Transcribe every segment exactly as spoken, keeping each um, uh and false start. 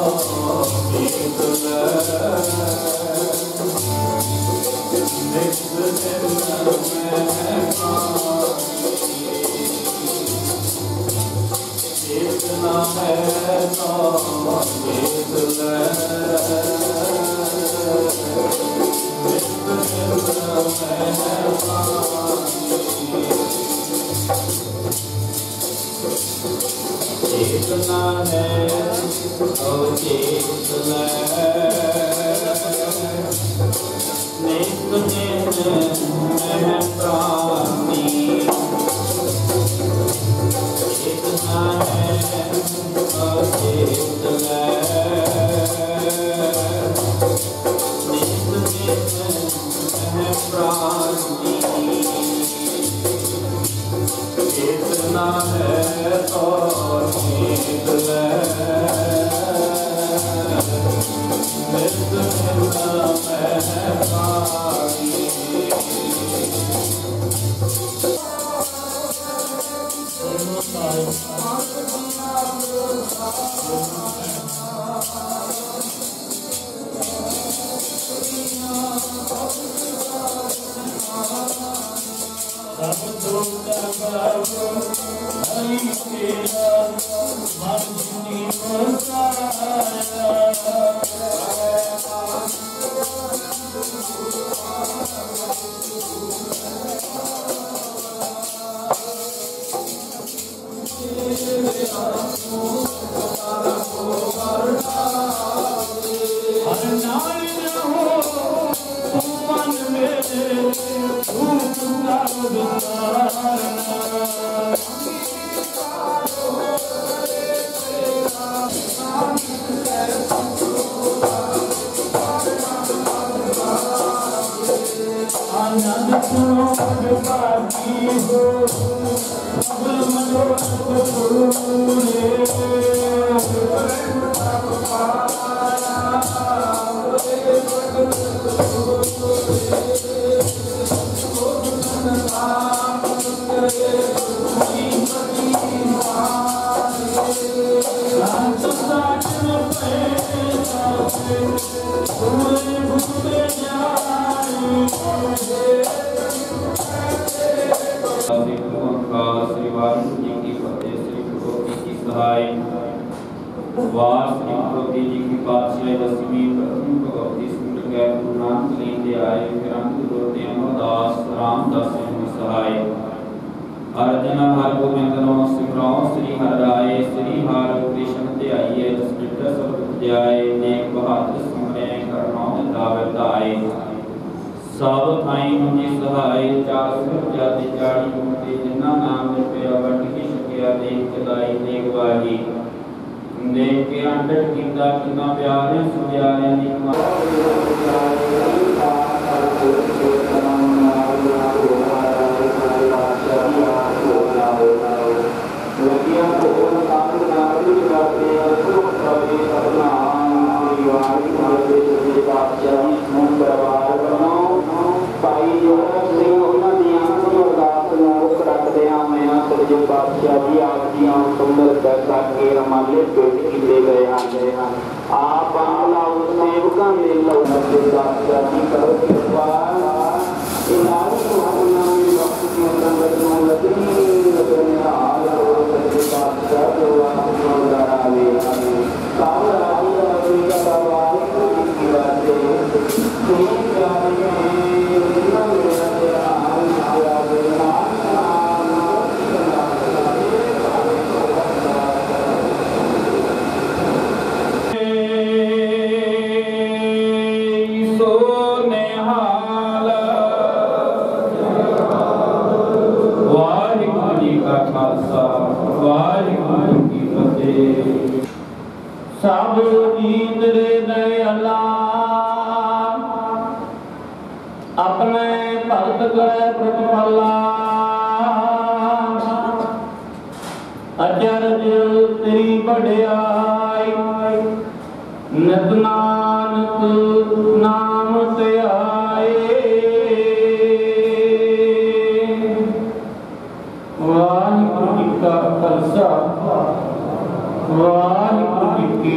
वाहिगुरु जी की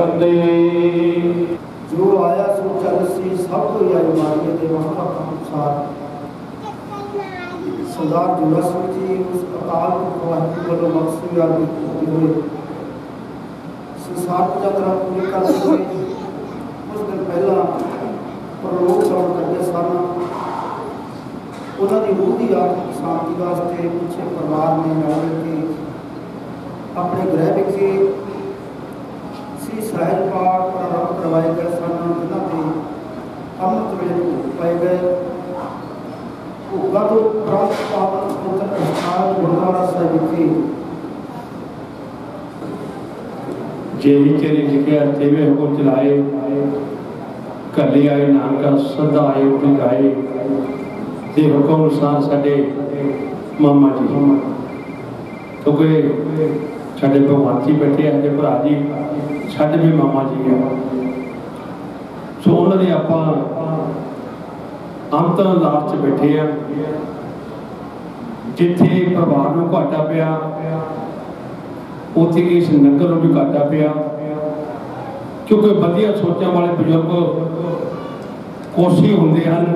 फतेह। जो आया सो चलसी सब तो आई मारिए के अनुसार सरदार जोरा सिंह जी उस अकाल पुरख वाहिगुरू वालों बख्शी याद होते हुए संसार की यात्रा पूरी करते हुए कुछ दिन पहला प्रलोक गमन करते सन। उन्होंने रूह की आत्मिक शांति वास्ते पिछले परिवार ने मिल के अपने गृह विखे श्री सहज पाठ प्रारंभ करवाए गए सन, जिन्होंने अमृत वेले भोग पाए गए। भोगा तो उपरांत पावन पवित्र स्थान गुरुद्वारा साहिब विखे जेही तेरे लिखिया तेवे हुकुम चलाए, कले आए नानका सदा आए उठी गाए। ते हुकुम अनुसार साडे मामा जी क्योंकि साडे भगवान जी बैठे हैं, भरा जी साडे भी मामा जी है। सो उन्होंने आप अंतर अरदास च बैठे हैं, जिथे परिवार को घाटा पिया उत्थे इस नगर भी घाटा पिया, क्योंकि वधिया सोचने वाले बजुर्ग कोसी होंदे हैं।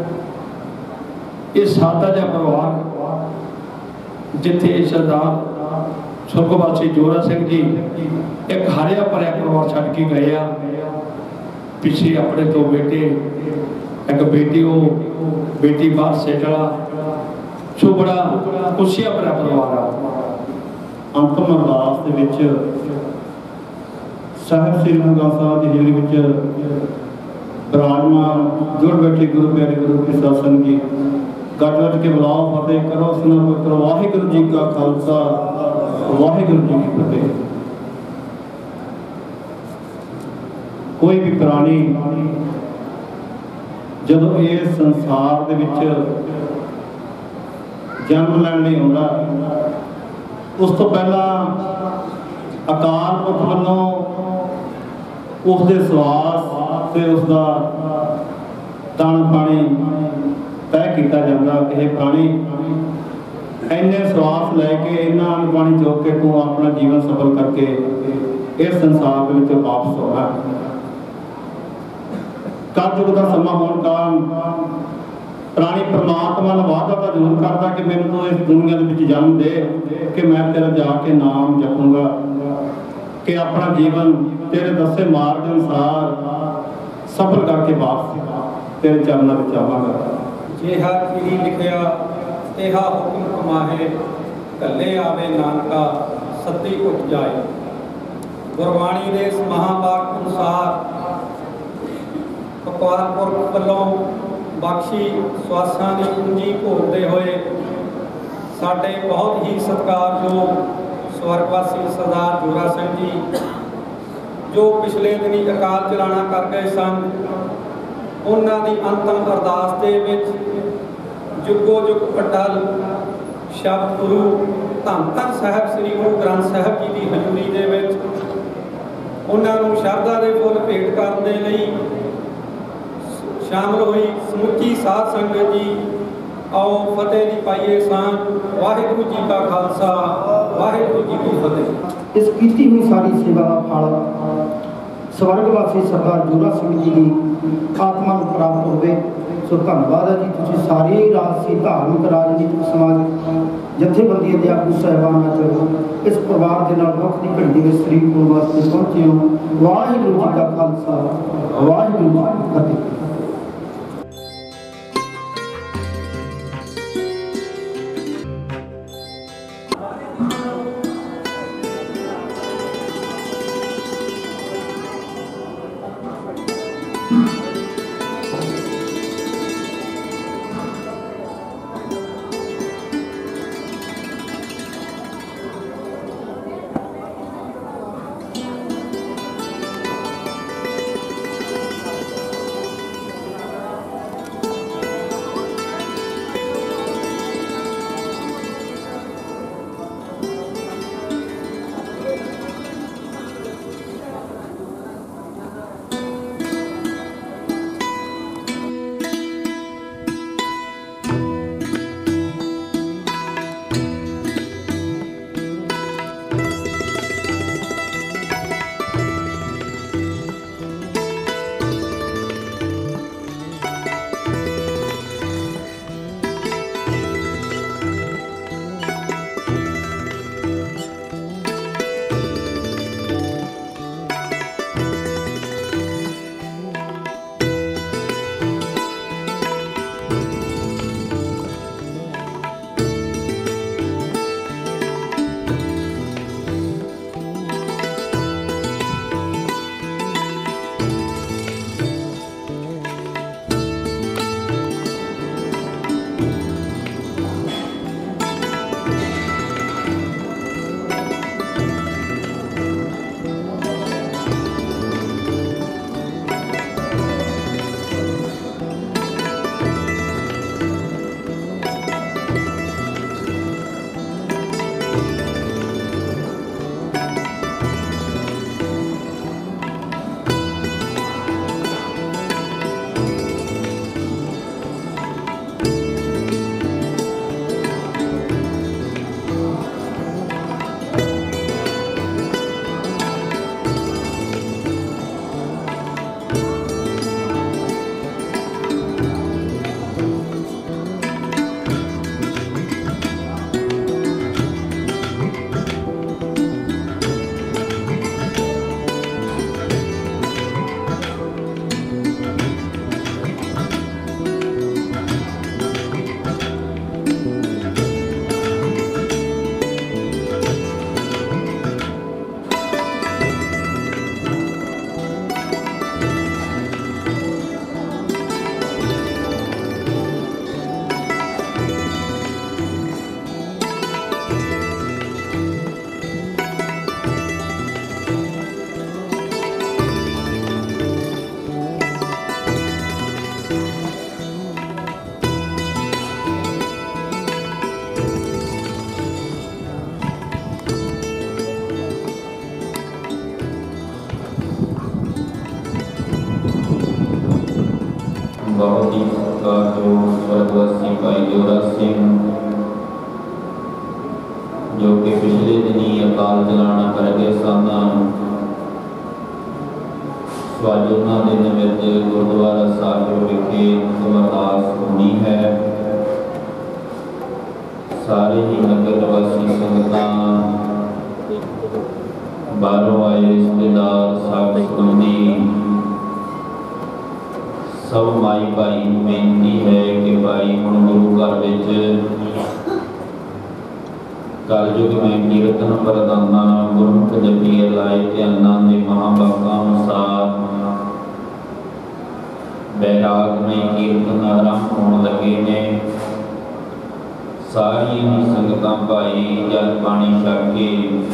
ये सादा जिहा परिवार जिथे सरदार सुरगवासी जोरा सिंह जी एक हरिया भरिया परिवार छड्ड के गए आ। पिछे अपने दो बेटे, एक बेटी वो बेटी बाहर सेटला, सो बड़ा खुशियां भरा परिवार आ। अंतिम अरदास दे विच साहिब श्री ननकाना साहिब की हज़ूरी विच विराजमान जुड़ बैठे गुरु प्यारे गुरु के सत्संग जी गज गज के बुलाओ फतेह करो सुनो पुत्र वाहिगुरू जी का खालसा वाहिगुरू जी की फतेह। कोई भी प्राणी जदों इस संसार दे विच जन्म लैण लई आउंदा, उस तो पहला अकाल पुरख वल्लों उसके श्वास से उसका दाना पानी तय किया जाता कि प्राणी इन्ने श्वास लैके इन्ना अन्न पानी चुक के तू अपना जीवन सफल करके इस संसार में वापस होना। कलयुग का समा होने कारण प्राणी परमात्मा ने वादा तो जरूर करता कि मैंने तो इस दुनिया के जन्म दे कि मैं तेरा जाके नाम जपूंगा, कि अपना जीवन तेरे दसे मार्ग अनुसार सफल करके वापस तेरे चरणों में आवांगा। जेहा खीरी लिखिया तेहा हुक्म कमाहे, कले आवे नानका सती उठ जाए। गुरबाणी के इस महावाक अनुसार अकाल पुरख वल्लों बख्शी स्वासां की पूंजी भोगते हुए साडे बहुत ही सत्कारयोग स्वर्गवासी सरदार जोरा सिंह जी जो पिछले दिनी अकाल चलाना कर गए सन, उन्हां दी अंतिम अरदास दे विच जुगो जुग अटल शब्द गुरु धन धन साहिब श्री गुरु ग्रंथ साहिब जी की हजूरी दे विच उन्हां नूं शरधा दे फुल भेंट करन दे लई शामिल हुई समुची साध संगत जी। आओ फतेह दी पाइए सांझ। वाहिगुरू जी का खालसा वाहिगुरू जी की फतेह। इस कीती हुई सारी सेवा का फल स्वर्गवासी सरदार जोरा सिंह जी की आत्मा को प्राप्त होवे। सो धन्यवाद है जी, तुसीं सारे राजसी धार्मिक राजनीतिक समाज जथेबंदियों के आगू साहिबाना च इस परिवार के नाल मुख की घड़ी में शरीक होने वास्ते पहुंचे हो। वाहिगुरू जी का खालसा वाहिगुरू जी की फतेह। सत्कारयोग स्वर्गवासी भाई जोरा सिंह जो कि पिछले दिनी अकाल चलाना कर गए सन। आज उन्होंने दिन में गुरुद्वारा साहिब विखे अरदास होनी है। सारे ही नगर वासी संगतां, बाहरों आए रिश्तेदार, साथ संबंधी सब माई भाई बेनती है कि भाई हुण गुरु घर विच कलयुग में कीर्तन प्रदाना गुरमुख जपी लाए ध्याना के महावाका अनुसार बैराग में कीर्तन आरंभ होने लगे ने। सारी ही संगतां भाई जल पानी छक के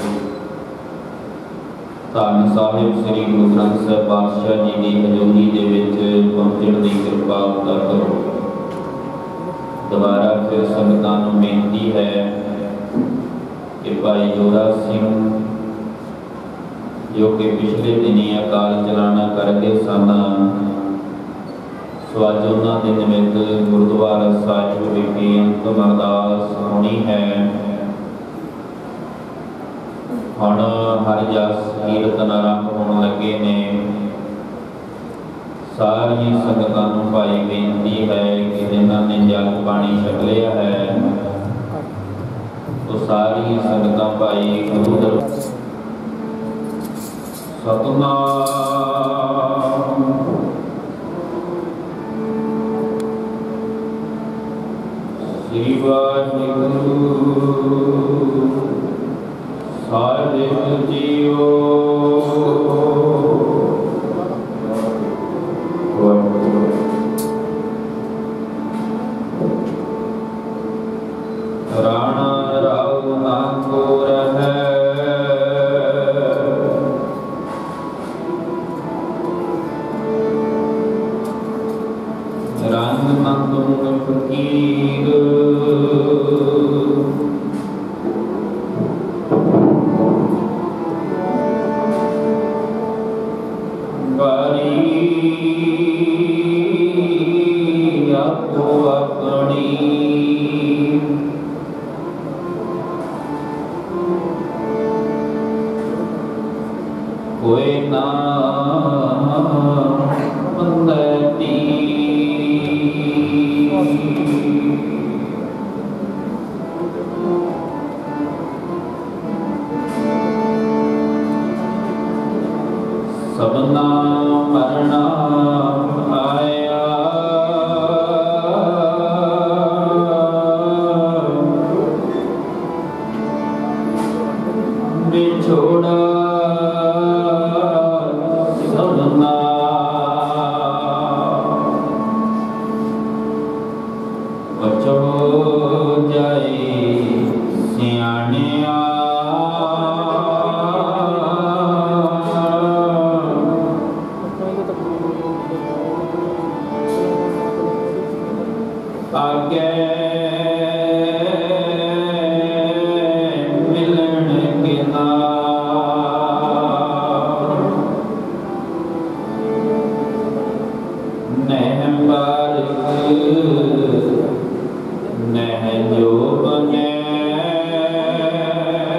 धन साहिब श्री गुरु ग्रंथ साहिब पातशाह जी की हजूरी दे विच पहुंचण की कृपा करो। दोबारा फिर संगतां नूं बेनती है कि भाई जोरा सिंह जो कि पिछले दिनी अकाल चलाना कर गए सन। सो अज उन्होंने निमित्त गुरुद्वारा साहिब विखे अंतिम अरदास होनी है। हुण हर जस कीर्तन आरंभ होने लगे ने। सारी संगतां नूं भाई बेनती है कि जिन्होंने जल पानी छक लिया है तो सारी संगतां भाई गुरु दर सतनाम श्री वाहिगुरु साहिब जीओ। राणा राव नागौर है रंग नंदुंग फकीर आपको अपनी कोई ना मंदती सबना मरना आया बिछोड़ा सबना बचो जाए सियाणिया आगे मिलन के ना नह बारिक नह जो बने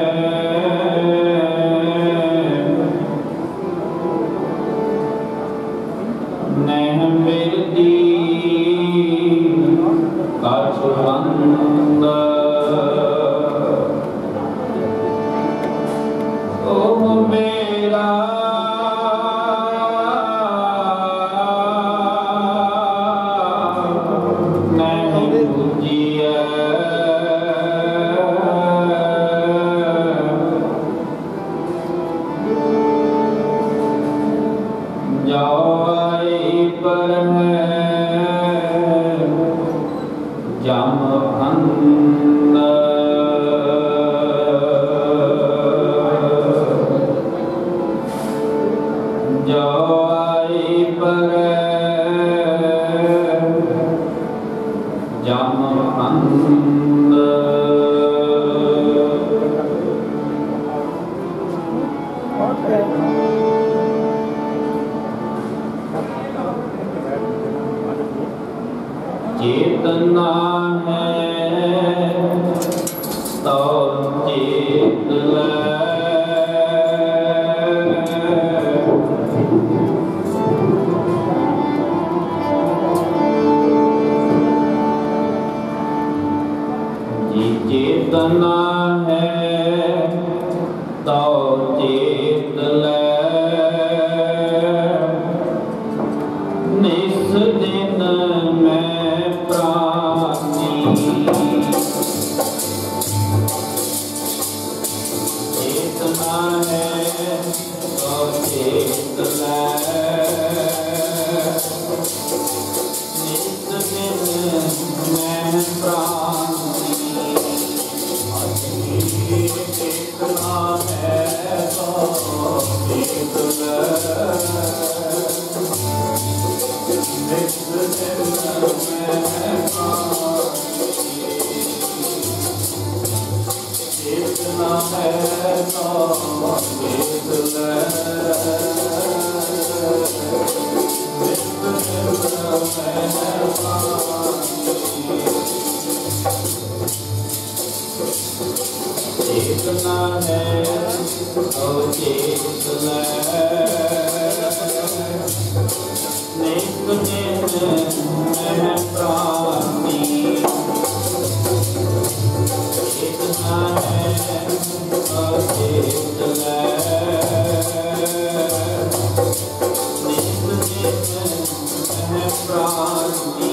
चेतना है तो चेत ले। जी चेतना है तो चेत ले। निस दिन मैं प्राणी चेतना है तो चेत ले। निस दिन मैं प्राणी चेतना है तो चेत ले। चेतना है तो चेत ले। चेतना है तो चेत ले। नित दिन मैं प्राणी चेतना है तो चेत ले। नित दिन मैं प्राणी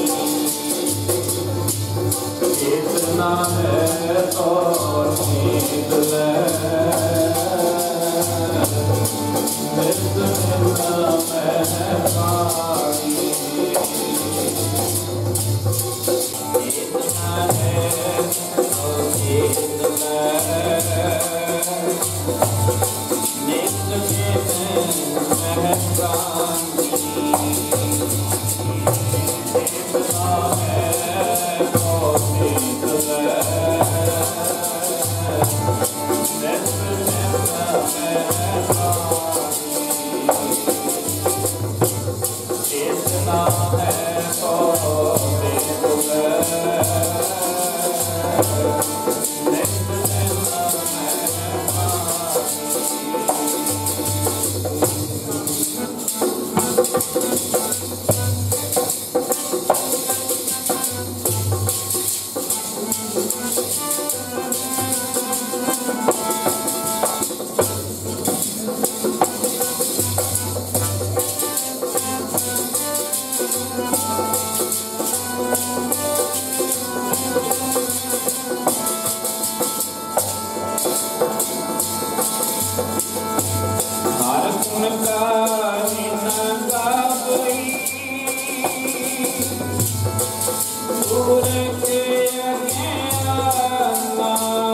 चेतना है तो चेत ले। नित दिन मैं प्राणी चेतना है तो चेत ले। नित दिन मैं प्राणी चेतना है तो चेत ले। नित दिन मैं प्राणी चेतना है तो चेत ले। नित दिन मैं हर गुण गाहि न गावई दूर के अज्ञाना।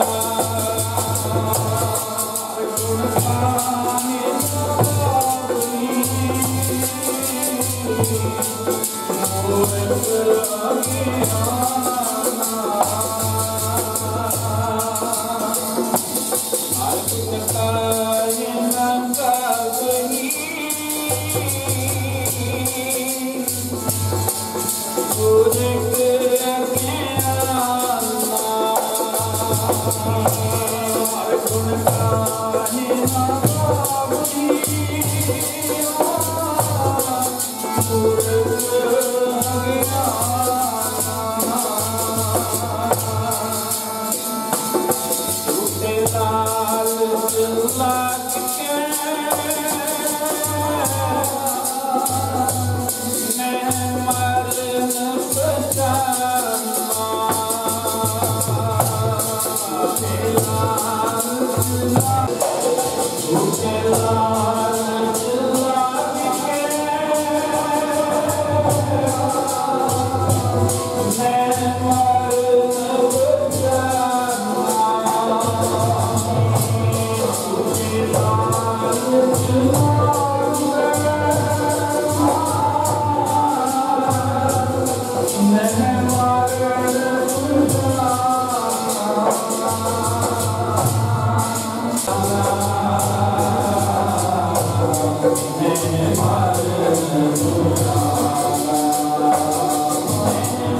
हर गुण गाहि न गावई दूर के अज्ञाना। हर गुण गाहि न गावई दूर के अज्ञाना। हर गुण गाहि न गावई दूर के अज्ञाना। झूठे लाल लाग के मैं मर न बचाना। झूठे लाल लाग के मैं मर न बचाना। झूठे लाल मैं मर न बचाना।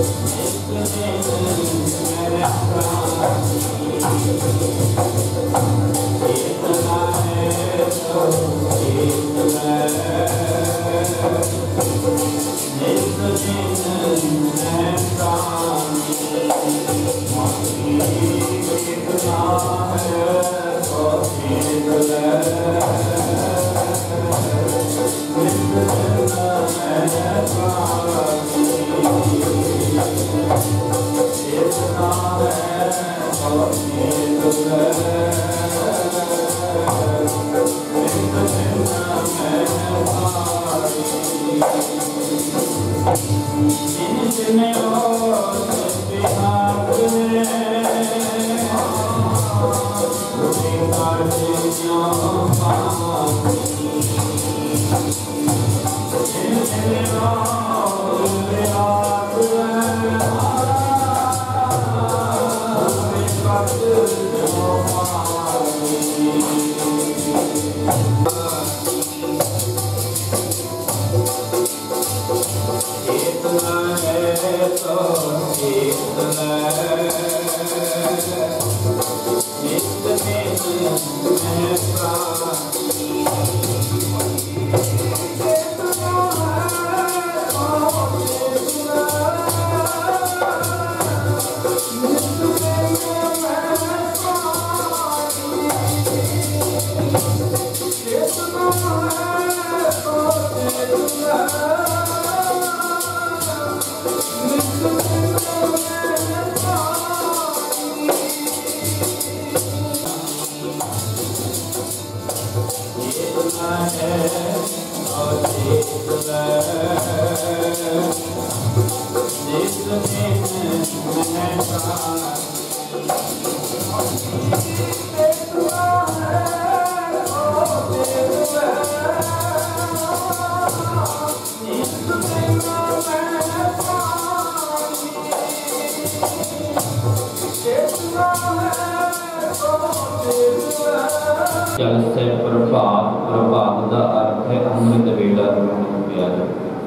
जल से प्रभात, प्रभात का अर्थ है अमृत वेला प्यार।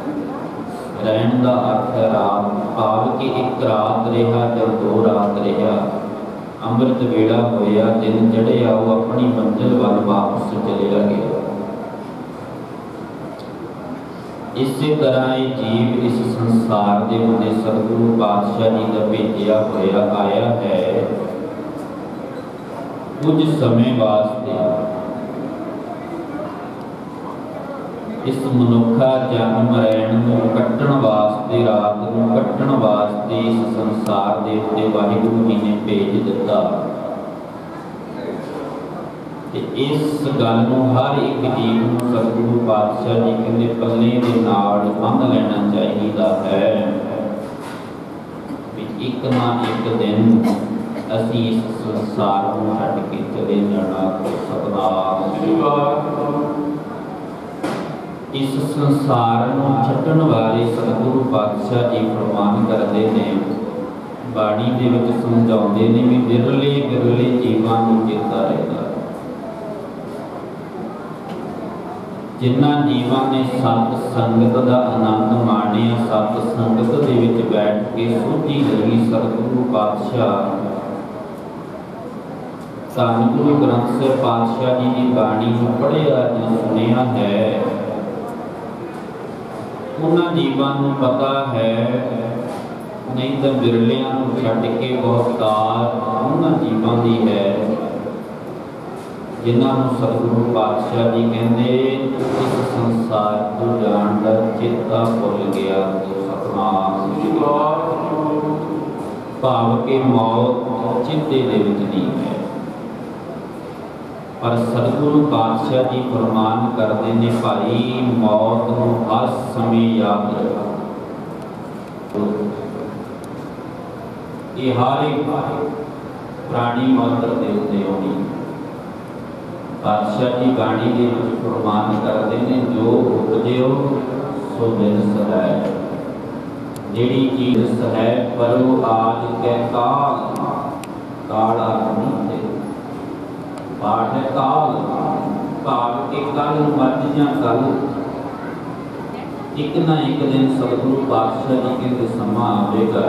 रहन का अर्थ है रात, भाव कि एक रात रहा जब दो रात रहा, अमृत वेला होया, दिन चढ़िया, वो अपनी मंजिल वाल वापस चलिया गया। इसी तरह ये जीव इस संसार के उत्ते सतगुरु पातशाह जी का भेजिया होया आया है कुछ समय वास्ते। इस मनुखा जन्म रहन को कट्टण वास्ते, रात को कट्टण वास्ते इस संसार के उत्ते वाहिगुरु जी ने भेज दिता। ते इस गल नूं हर एक जीव नूं सतगुरु पातशाह जी कहंदे पल्ले दे नाल बंध लेना चाहिदा है कि एक ना एक दिन असीं इस संसार नूं छड्ड के चले जाना। सतनाम श्री वाहिगुरू। इस संसार नूं छड्डण वाले सतगुरु पातशाह जी फरमान करदे ने, बाणी दे विच समझाउंदे ने भी बिरले बिरले जीवां नूं चेता रहदा। जिन्हां जीवां ने सत संगत का आनंद माणिया, सत संगत दे विच बैठ के सोची लगी सतगुरु पातशाह धन गुरु ग्रंथ से पातशाह जी की बाणी को पढ़िया जो सुनिया है, उन्हां जीवां नूं पता है, नहीं तो बिरलियां नूं छड्ड के बहुतार उन्हां जीवां दी है जिन्हां नूं सतगुरु पातशाह जी कहंदे इस संसार को जाण दा चेता भुल गया। तो सतनाम श्री वाहिगुरू। भाव के मौत चिंते दे विच नहीं है, पर सतगुरु पातशाह जी फरमान करते ने भाई मौत नूं हर समय याद रखो। ये हर एक प्राणी मात्र दे उत्ते आउणी। पातशाह जी बाणी के फरमान करते हैं जो उपजो सो बिरस है। जिहड़ी चीज है पर वो आज के काल, काल नहीं थे, पाठ है काल, भाव के कल मर जा कल। एक ना एक दिन सतगुरु पातशाह जी कहते समा आवेगा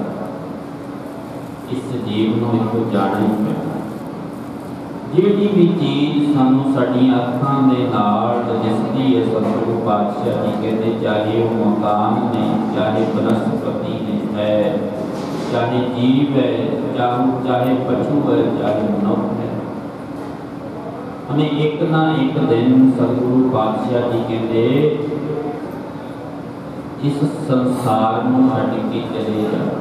इस जीव नूं इत्थों जाना ही पैना। जिहड़ी भी चीज़ सानूं साडीआं अखां दे नाल दिसदी है सतगुरु पातशाह जी कहते चाहे वो मकान ने, चाहे बनस्पति ने है, चाहे जीव है, चाहे चाहे पशु है, चाहे मनुष्य है, हमें एक ना एक दिन सतगुरु पातशाह जी कहते इस संसार में छड्ड के चले जाना।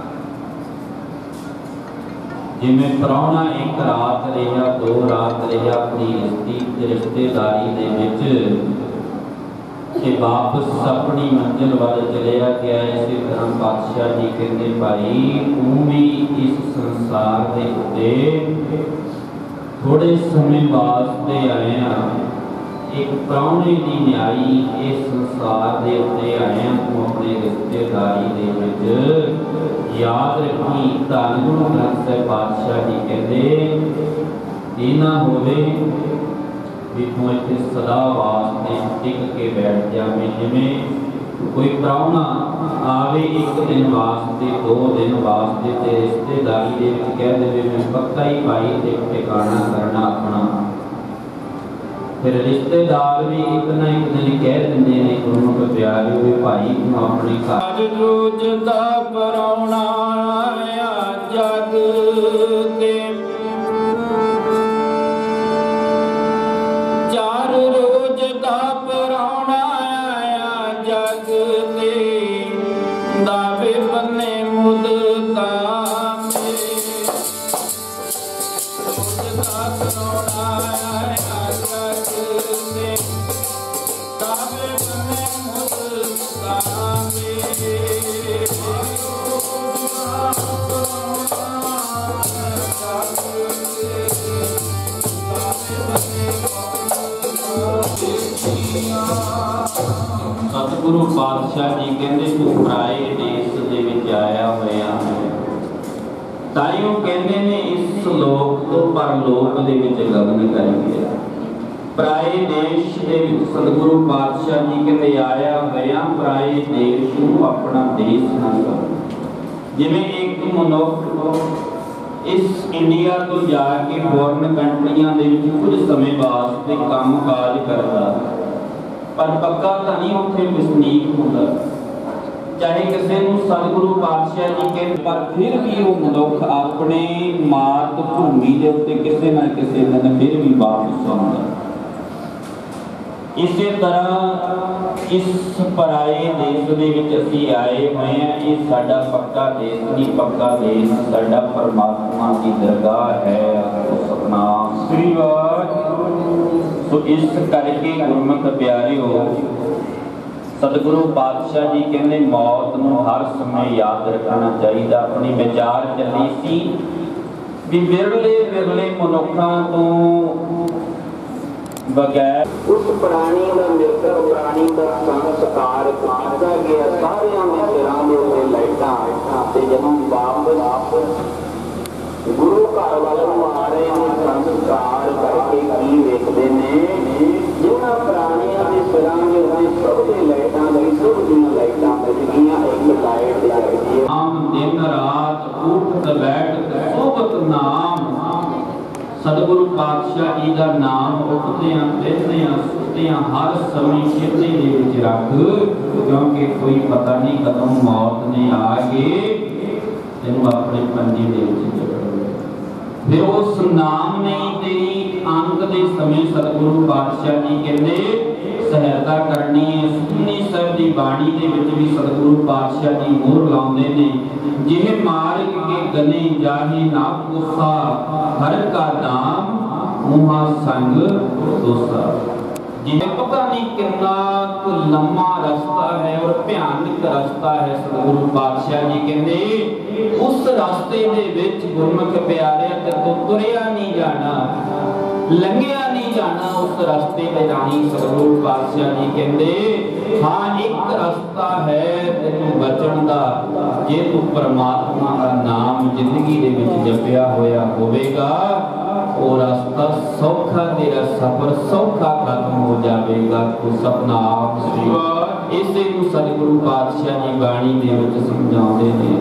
जिमें प्राहुणा एक रात रहा, दो रात रहा अपनी रिश्ते रिश्तेदारी दे विच ते वापस अपनी मंजिल वाल चलिया गया। इसी तरह पातशाह जी कहते भाई तू भी इस संसार दे उत्ते थोड़े समय वास्ते आया, एक प्राहुणे की न्याई इस संसार दे उत्ते आया, तू अपने रिश्तेदारी दे विच याद रखी धन गुरु ग्रंथ साहिब पातशाह जी कहते ये ना होवे भी तू इत्थे सदा वास्ते टिक के बैठ जावे। जिवें कोई प्राहुणा आवे एक दिन वास्ते, दो दिन वास्ते ते रिश्तेदारी दे विच कह देवे मैं पक्का ही भाई ते ठिकाना करना अपना, फिर रिश्तेदार भी एक ना एक दिन कह देंगे ने गुरमुख प्यारे हुए भाई तू अपने घर रोज दा पराउणा आया जग दे, चार रोज दा पराउणा आया जग दे, दावे बन्ने मुदता मेरे रोज दा पराउणा आया सतगुरु पातशाह जी कहते तू पराए देश दे विच आया होया है, ताइयों कहते ने इस लोक तो परलोक दे विच गगन कर गया। पराए देश दे विच सतगुरु पातशाह जी कहते आया होया, पराए देश नूं अपना देश ना कर। जिवें एक मनुख इस इंडिया तो जाके फॉरन कंट्रियां दे विच कुछ समय वास्ते काम काज करदा पर पक्का तो नहीं उत्थे वसनीक होंदा, चाहे किसी नूं सतगुरु पातशाह जी के पर फिर भी वो मनुख अपने मात भूमि के उत्ते किसी ना किसी दिन फिर भी वापस आउंदा। इसी तरह इस पराए देश दे विच असीं आए हुए हैं, ये साडा पक्का देश नहीं, पक्का देश साडा परमात्मा की दरगाह है। सतनाम श्री वाहिगुरू। तो इस करके गुरमत प्यारे हो सतगुरु पातशाह जी कहते मौत नूं हर समय याद रखना चाहिए। अपनी विचार चली सी भी विरले विरले मनुखों तो बगैर उस प्राणी का मृतक प्राणी का संस्कार किया गया सारे में सिरां दे उत्ते लाइटां ते जदों वापस गुरु घर वालों आ रहे हैं संस्कार करके की वेखते ने जिन्हां प्राणियों के सिरां दे उत्ते सब दी लाइटां लगी सब दी लाइटां बज गईयां एक लाइट जगदी है। आम दिन रात उठ बैठ सोबत नाम सतगुरु पातशाह जी का नाम उठदियां बैठदियां सुत्तियां हर समय चेते दे विच रख, क्योंकि कोई पता नहीं कदों मौत ने आ के तेनू अपने पंजे दे विच फिर उस नाम नहीं तेरी अंत दे समय सतगुरु पातशाह जी कहते सहायता करनी है। सुखमनी साहिब की बाणी दे विच भी सतगुरु पातशाह जी मोहर लाउंदे ने जिहे मार्ग के गने जाहे ना गुस्सा हर का नाम मुहा संग दोसा। जिन्हें पता नहीं कितना लंबा रास्ता है और भयानक रास्ता है, सतगुरु पातशाह जी कहते उस रास्ते दे विच गुरमुख प्यारे ते तो तुरिया नहीं जाना, लंघिया नहीं जाना उस रास्ते पे राही। सतगुरु पातशाह जी कहते हाँ एक रास्ता है तेनू बचन दा, जे तू परमात्मा का नाम जिंदगी दे विच जपिया होया होवेगा वो रास्ता सौखा, तेरा सफर सौखा खत्म हो जाएगा। तो सपना आप ਇਸੇ ਨੂੰ ਸਤਿਗੁਰੂ ਪਾਤਸ਼ਾਹ ਜੀ ਬਾਣੀ ਦੇ ਵਿੱਚ ਸਮਝਾਉਂਦੇ ਨੇ।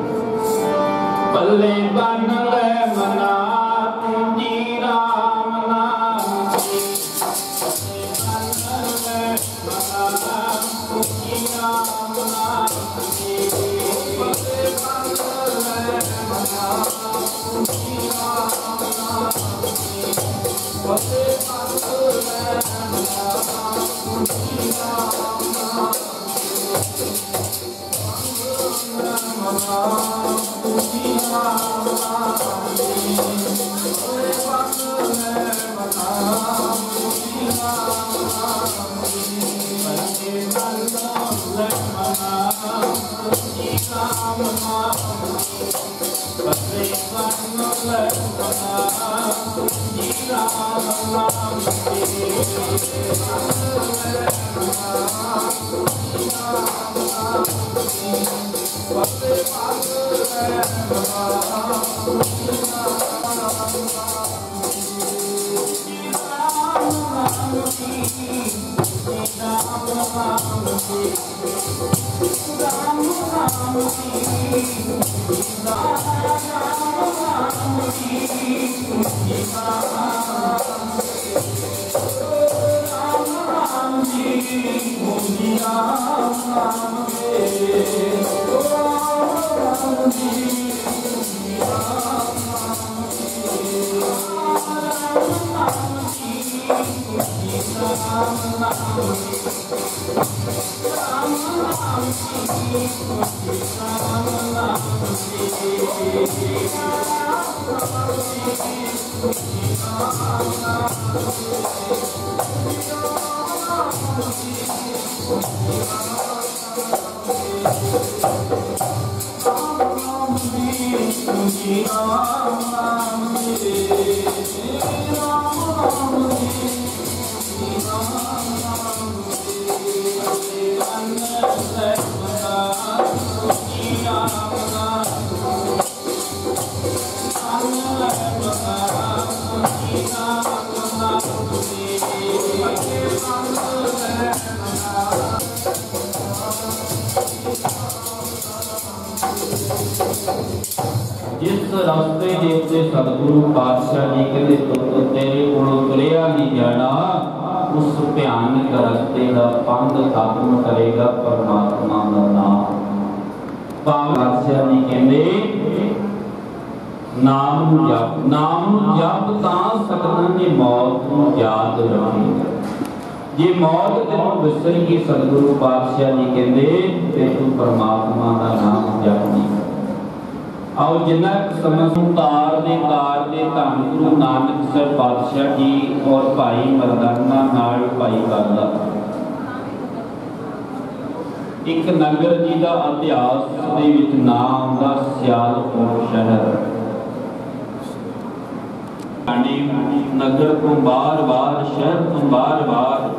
ਪੱਲੇ ਬੰਨ ਲੈ ਮਨਾ ਪੂੰਜੀ ਰਾਮ ਨਾਮ ਦੀ, ਪੱਲੇ ਬੰਨ ਲੈ ਮਨਾ ਪੂੰਜੀ ਰਾਮ ਨਾਮ ਦੀ, ਪੱਲੇ ਬੰਨ ਲੈ ਮਨਾ ਪੂੰਜੀ ਰਾਮ ਨਾਮ ਦੀ, ਪੱਲੇ ਬੰਨ ਲੈ ਮਨਾ ਪੂੰਜੀ ਰਾਮ ਨਾਮ जिस रास्ते जे उत्ते सतगुरु पातशाह जी कहते पुत्त तेरे कोलों तुरिया नहीं जाना, उस भयानक रस्ते का पंध खत्म करेगा परमात्मा का नाम। पातशाह जी कहते नाम नूं जप, नाम नूं जप तां सकदा जे मौत नूं याद रखेगा। जे मौत तेनों विसर गई, सतगुरु पातशाह जी कहते ते तू परमात्मा का नाम जप नहीं। आओ जिन्ना समय तार दे तार दे धन गुरु नानक साहब पातशाह जी और भाई मरदाना नाल भाई करदा एक नगर जी का इतिहास दे विच नाम आउंदा सियालकोट शहर। नगर तो बार बार शहर तो बार बार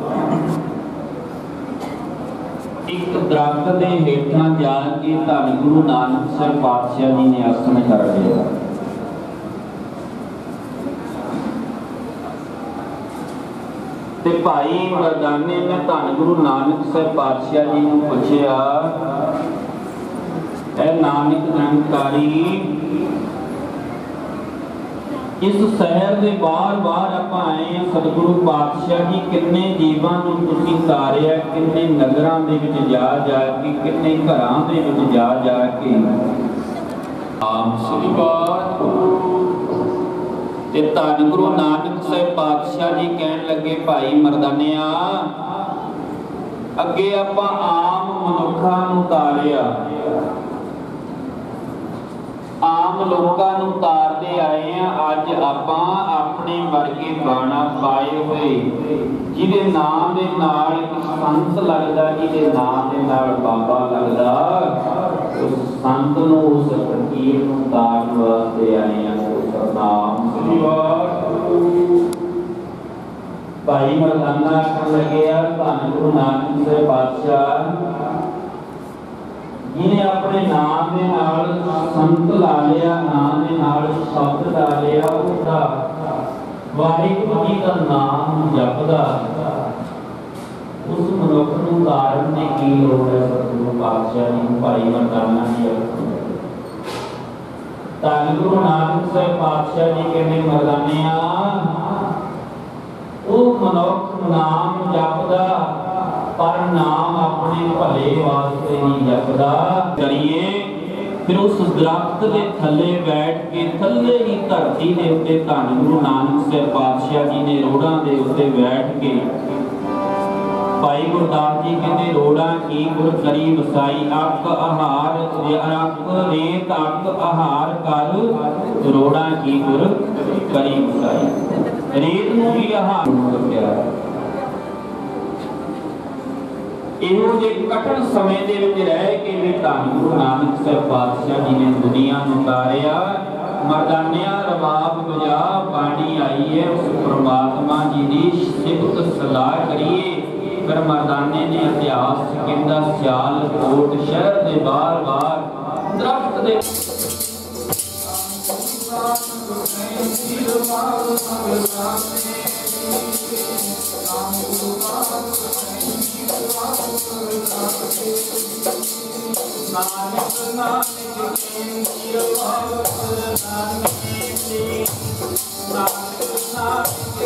एक दरख्त के हेठां जाके धन गुरु नानक साहब पातशाह जी ने आसन कर लिया। ते भाई मरदाने ने धन गुरु नानक साहब पातशाह जी ने पूछया, ऐ नानक निरंकारी, इस शहर के बार बार आप आए हैं, सतगुरु पातशाह जी किन्ने जीवां नूं तुसीं तारिया, किन्ने नगरां दे विच जा जा के, किन्ने घरां दे विच जा जा के आम श्री वाहिगुरू। ते धन गुरु नानक साहब पातशाह जी कहन लगे, भाई मरदानिया, अगे आपां आम मनुखां नूं तारिया, आम लोगों नूं तारते आए हैं। अज आपां अपने वर्गे बाणा पाए हुए जिहदे नाम दे नाल संत लगदा, जिहदे नाम दे नाल बाबा लगदा, उस संत नूं उस फकीर नूं तारन वास्ते आए हैं। सतनाम श्री वाहिगुरू। भाई मरदाना आखण लगे, धन गुरु नानक साहब पातशाह जिन्हें अपने नाम के नाल संत ला लिया, नाम के नाल शब्द ला लिया, उसका वाहिगुरू जी का नाम जपदा उस मनुख नूं तारन दी की लोड़ है सतगुरु पातशाह जी नूं भाई मर्दाना जी धन गुरु नानक साहिब पातशाह जी कहने मर्दानिया वो मनुख नाम जपदा पर नाम अपने भले वास्ते नहीं जपदा करिए फिर उस दरख्त के थले बैठ के थले ही धरती के उत्ते धन गुरु नानक साहिब पातशाह जी ने रोड़ा के उत्ते बैठ के भाई गुरदास जी कहते रोड़ा की गुर करी वसाई अक आहार अक रेत अक आहार कर रोड़ा की गुर करी वसाई रेत नूं भी आहार रखिया इहो जे कठिन समय दे विच रह के भी धन गुरु नानक साहिब पातशाह जी ने दुनिया नूं तारिया मर्दानिया रबाब बजा बाणी आई है उस परमात्मा जी दी सिफत सलाह करिए फिर मर्दाने ने इतिहास कहंदा सियालकोट शहर दे बार बार दरख्त दे नानक नानक केंद्र नानक नानक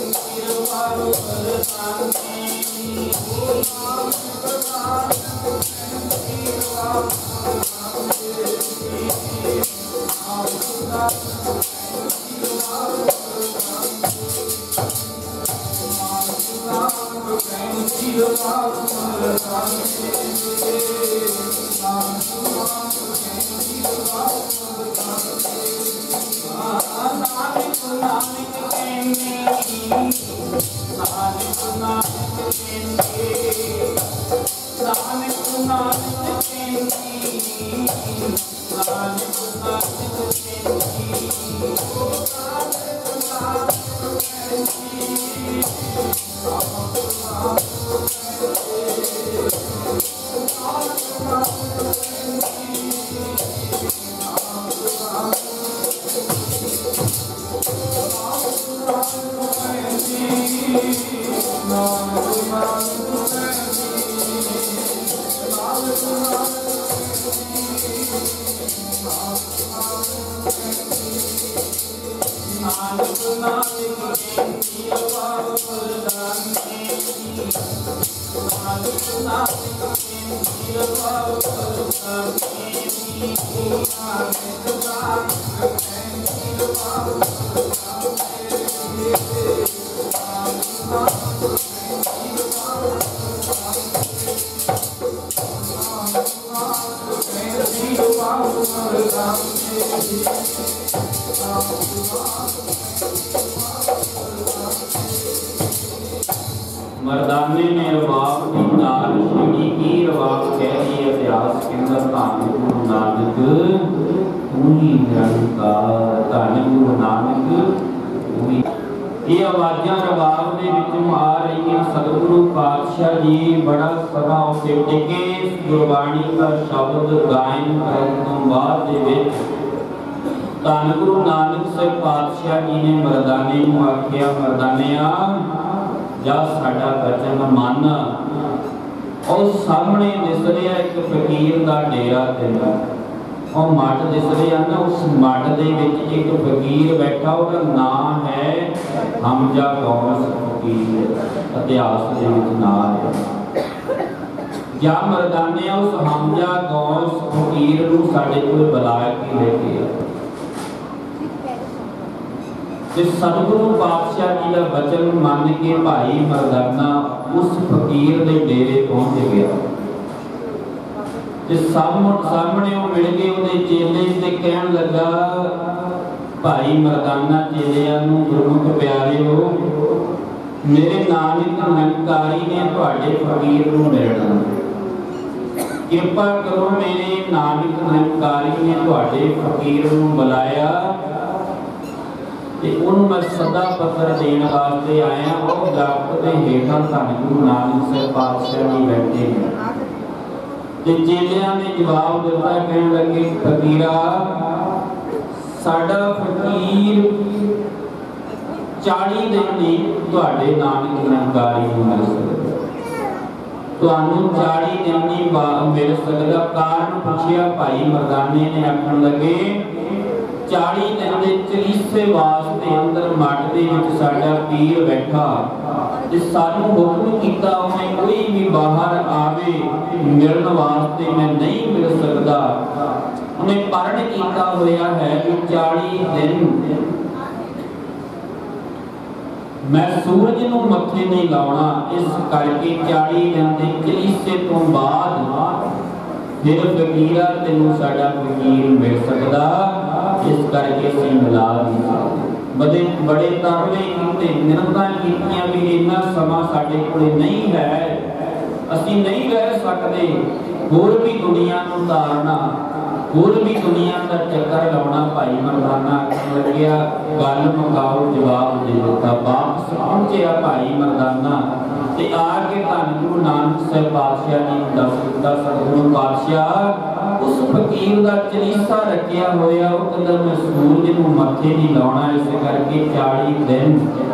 मर्दाने ने रबाब की तार छेड़ी की रबाब कह दी इतिहास के अंदर धन गुरु नानक पूरी निरंकार धन गुरु नानक पूरी ये आवाज़ां रबाब दे विचों आ रही हैं सतगुरु पातशाह जी बड़ा समा उसे टिके गुरबाणी का शब्द गायन करने तो बाद दे विच धन गुरु नानक साहिब पातशाह जी ने मर्दाने नूं आख्या मर्दानिया जा साडा बचन मन और सामने दिस रहा एक फकीर का डेरा तेरा और मठ दिस रहा ना उस मठ दे विच एक फकीर बैठा उसका नाम है हमजा गौस फकीर इतिहास दे विच नाम है या मर्दाने उस हमजा गौस फकीर नूं साडे कोल बुला के लेके सतगुरु पातशाह जी का वचन मान के भाई मर्दाना उस फकीर के डेरे पहुंच गया सामने मिल गए उहदे चेले ते कहन लगा भाई मर्दाना चेलियां नूं गुरमुख प्यारे हो मेरे नानक निरंकारी ने तुहाडे फकीर नूं मिलना कृपा करो मेरे नानक निरंकारी ने तुहाडे फकीर नूं बुलाया मैं सदा पत्र देने वास्ते आया और दरख्त के हेठा धन गुरु नानक साहिब पातशाह जी बैठे हैं ते चेलियां ने जवाब दिता कहने लगे फकीरा साडा फकीर चालीस दिन नहीं तुहाडे नानक निरंकारी नूं मिल सकदा ਤੁਹਾਨੂੰ ਚਾਲੀ ਦਿਨ ਨਹੀਂ ਮਿਲ ਸਕਦਾ। ਕਾਰਨ ਪੁੱਛਿਆ ਭਾਈ ਮਰਦਾਨੇ ਨੇ, ਆਖਣ ਲੱਗੇ ਚਾਲੀ ਦਿਨ ਦੇ ਚਲੀਸੇ ਵਾਸਤੇ ਅੰਦਰ ਮੱਠ ਦੇ ਵਿੱਚ ਸਾਡਾ ਪੀਰ ਬੈਠਾ ਤੇ ਸਾਨੂੰ ਹੁਕਮ ਕੀਤਾ ਉਹਨੇ ਕੋਈ ਵੀ ਬਾਹਰ ਆਵੇ ਮਿਲਣ ਵਾਸਤੇ ਮੈਂ ਨਹੀਂ ਮਿਲ ਸਕਦਾ। ਉਹਨੇ ਪਰਣ ਕੀਤਾ ਹੋਇਆ ਹੈ ਕਿ ਚਾਲੀ ਦਿਨ मैं सूरज नूं मत्थे नहीं लाउणा, इस करके चाली दिन दे कलीसे तो बाद फिर फकीरा तैनूं साडा फकीर मिल सकदा। इस करके असीं मिला दी बड़े बड़े तरले कीते, मिन्नतां कीतियां भी इन्ना समा साडे कोले नहीं है, असीं नहीं रह सकदे, होर भी दुनिया नूं तारना, होर भी दुनिया का चक्कर लाउणा। भाई मरदाना आखण लग्या गल मुकाओ, जवाब दे दिता। वापस पहुंचिया भाई मरदाना ते आके धन गुरु नानक साहिब पातशाह जी नूं दस दिता। सतगुरु पातशाह उस फकीर दा चलीसा रखिया होया, वो कहंदा मैं सूरज नूं मत्थे नहीं लाउणा, इस करके चाली दिन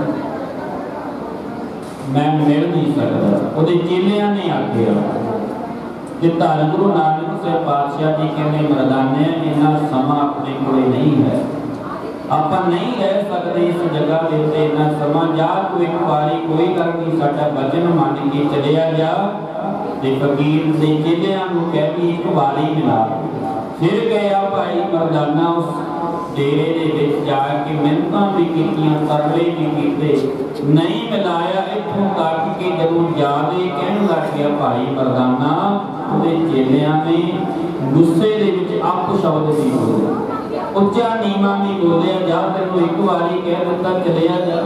मैं मिल नहीं सकदा। उहदे चेलियां ने आखिया कि धन गुरु नानक साहिब पातशाह जी कहते मरदाने इन्ना समा अपने कोले नहीं है, आपां नहीं रह सकते इस जगह दे उत्ते इन्ना समा। जा तू एक बारी कोई गल नहीं साडा वचन मान के चलिया जा ते फकीर दे चेलियां नूं कह भी एक बारी मिला। फिर गया भाई मरदाना उस डेरे दे विच जाके मिन्नतां भी कीतियां, तरले भी कीते, नहीं मिलाया। इत्थों तक कि जदों जादे कहण लग गया भाई मरदाना, ਉਹਦੇ ਚੇਲਿਆਂ ਨੇ ਗੁੱਸੇ ਦੇ ਵਿੱਚ ਅੱਪ ਸ਼ਬਦ ਵੀ ਬੋਲੇ, ਉੱਚਾ ਨੀਵਾਂ ਵੀ ਬੋਲਿਆ। ਜਾ ਤੈਨੂੰ ਇੱਕ ਵਾਰੀ ਕਹਿ ਦਿੱਤਾ ਚਲਿਆ ਜਾ,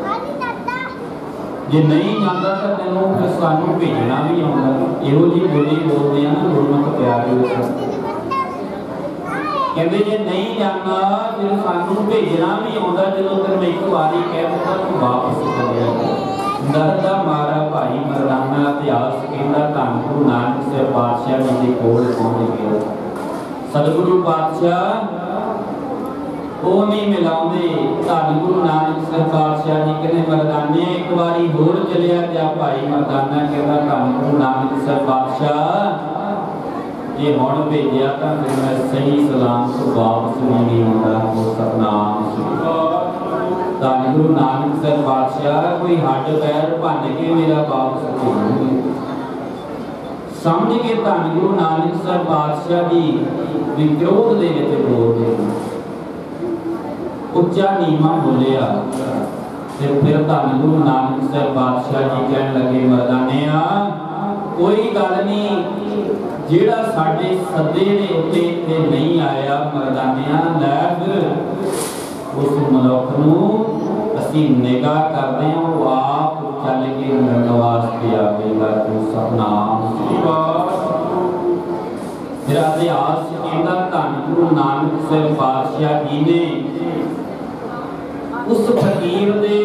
ਜੇ ਨਹੀਂ ਜਾਂਦਾ ਤਾਂ ਤੈਨੂੰ ਫਿਰ ਸਾਨੂੰ ਭੇਜਣਾ ਵੀ ਆਉਂਦਾ। ਇਹੋ ਜਿਹੀ ਬੋਲੀ ਬੋਲਦੇ ਆ ਨਾ ਗੁਰਮਤਿ ਪਿਆਰੇ ਵਿੱਚ, ਕਹਿੰਦੇ ਜੇ ਨਹੀਂ ਜਾਂਦਾ ਫਿਰ ਸਾਨੂੰ ਭੇਜਣਾ ਵੀ ਆਉਂਦਾ। ਜਦੋਂ ਤੈਨੂੰ ਇੱਕ ਵਾਰੀ ਕਹਿ ਦਿੱਤਾ ਤੂੰ ਵਾਪਸ ਚਲਿਆ ਜਾ। डरदा मारा भाई मरदाना इतिहास कहता धन गुरु नानक साहिब पातशाह जी के कोल पहुंच गया। सतगुरु पातशाह वो नहीं मिलाउंदे। धन गुरु नानक साहिब पातशाह जी कहते मरदाने एक बारी होर चलिया जा। भाई मरदाना कहता धन गुरु नानक साहिब पातशाह जे हुण भेजिया तां फिर मैं सही सलाम तो वापस नहीं आउंदा। हो सतनाम धन गुरु नानक साहिब पातशाह कोई हड्ड पैर भन के मेरा वापस भेजोगे समझ के धन गुरु नानक साहिब पातशाह जी विरोध दे विच बोलदे, उच्चा नीवा बोलिया। ते फिर धन गुरु नानक साहिब पातशाह जी कहन लगे मरदानिया कोई गल नहीं, जेड़ा साडे सदे दे उत्ते इत्थे नहीं आया मरदानिया लै फिर उस मनुख नूं असीं निगाह करदे हां, वो आप चल के मिलण वास्ते आवेगा। तू सतनाम श्री वाहिगुरू। फिर इतिहास कहता धन गुरु नानक साहिब पातशाह जी ने उस फकीर दे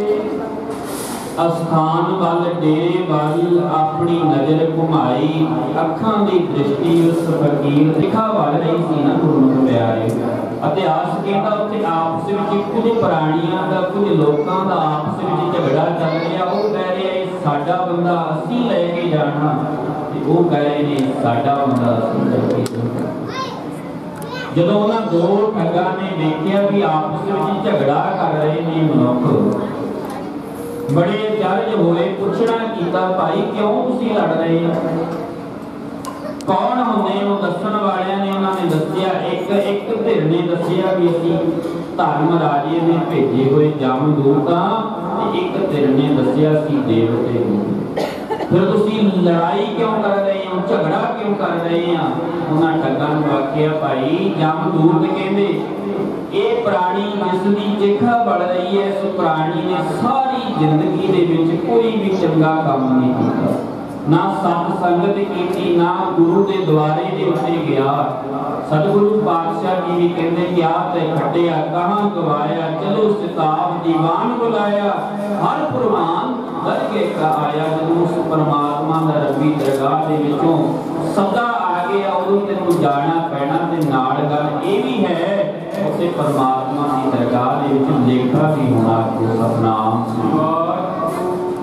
अस्थान वाल डेरे वाल अपनी नजर घुमाई, अखां दी दृष्टि उस फकीर दिखा वल रही सी ना गुरमुख प्यारे। इतिहास कहता उत्थे आपस विच कुछ प्राणियां दा कुछ लोकां दा आपस विच झगड़ा चल रहा। वो कह रहे हैं साडा बंदा असीं लेके जाना, ते वो कह रहे हैं साडा बंदा असीं लेके जाना। जदों उन्हां दो ठगां ने देखिया भी आपस विच झगड़ा कर रहे ने मनुख, बड़े अचरज होए, पुछना कीता भाई क्यों तुसीं लड़ रहे हो, कौन होंदे हो? दस्सण वालियां ने उन्होंने दस्सिया, एक एक धिर ने दस्सिया भी असीं धर्म राजे ने भेजे हुए जामदूतां, ते एक धिर ने दस्सिया असीं देवते हो। फिर तुसीं लड़ाई क्यों कर रहे हो, झगड़ा क्यों कर रहे हैं? उन्हां ठगां नूं आखिया भाई जामदूत कहंदे ये प्राणी जिसकी जिखा बढ़ रही है, इस प्राणी ने सारी जिंदगी दे विच कोई भी चंगा काम नहीं किया, ना सत संगत की, ना गुरु के द्वारे दे उत्ते गया। सतगुरु पातशाह जी भी कहते क्या ते खटिया कहाँ गवाया, चलो सिताब दीवान बुलाया, हर फरमान दरगे का आया। जदों उस परमात्मा दा रब्बी दरगाह दे विचों सदा आ गया, उदों तैनूं जाना पैना। ते नाल गल ये भी है उसे परमात्मा की दरगाह दे विच लेखा भी होना। को सतनाम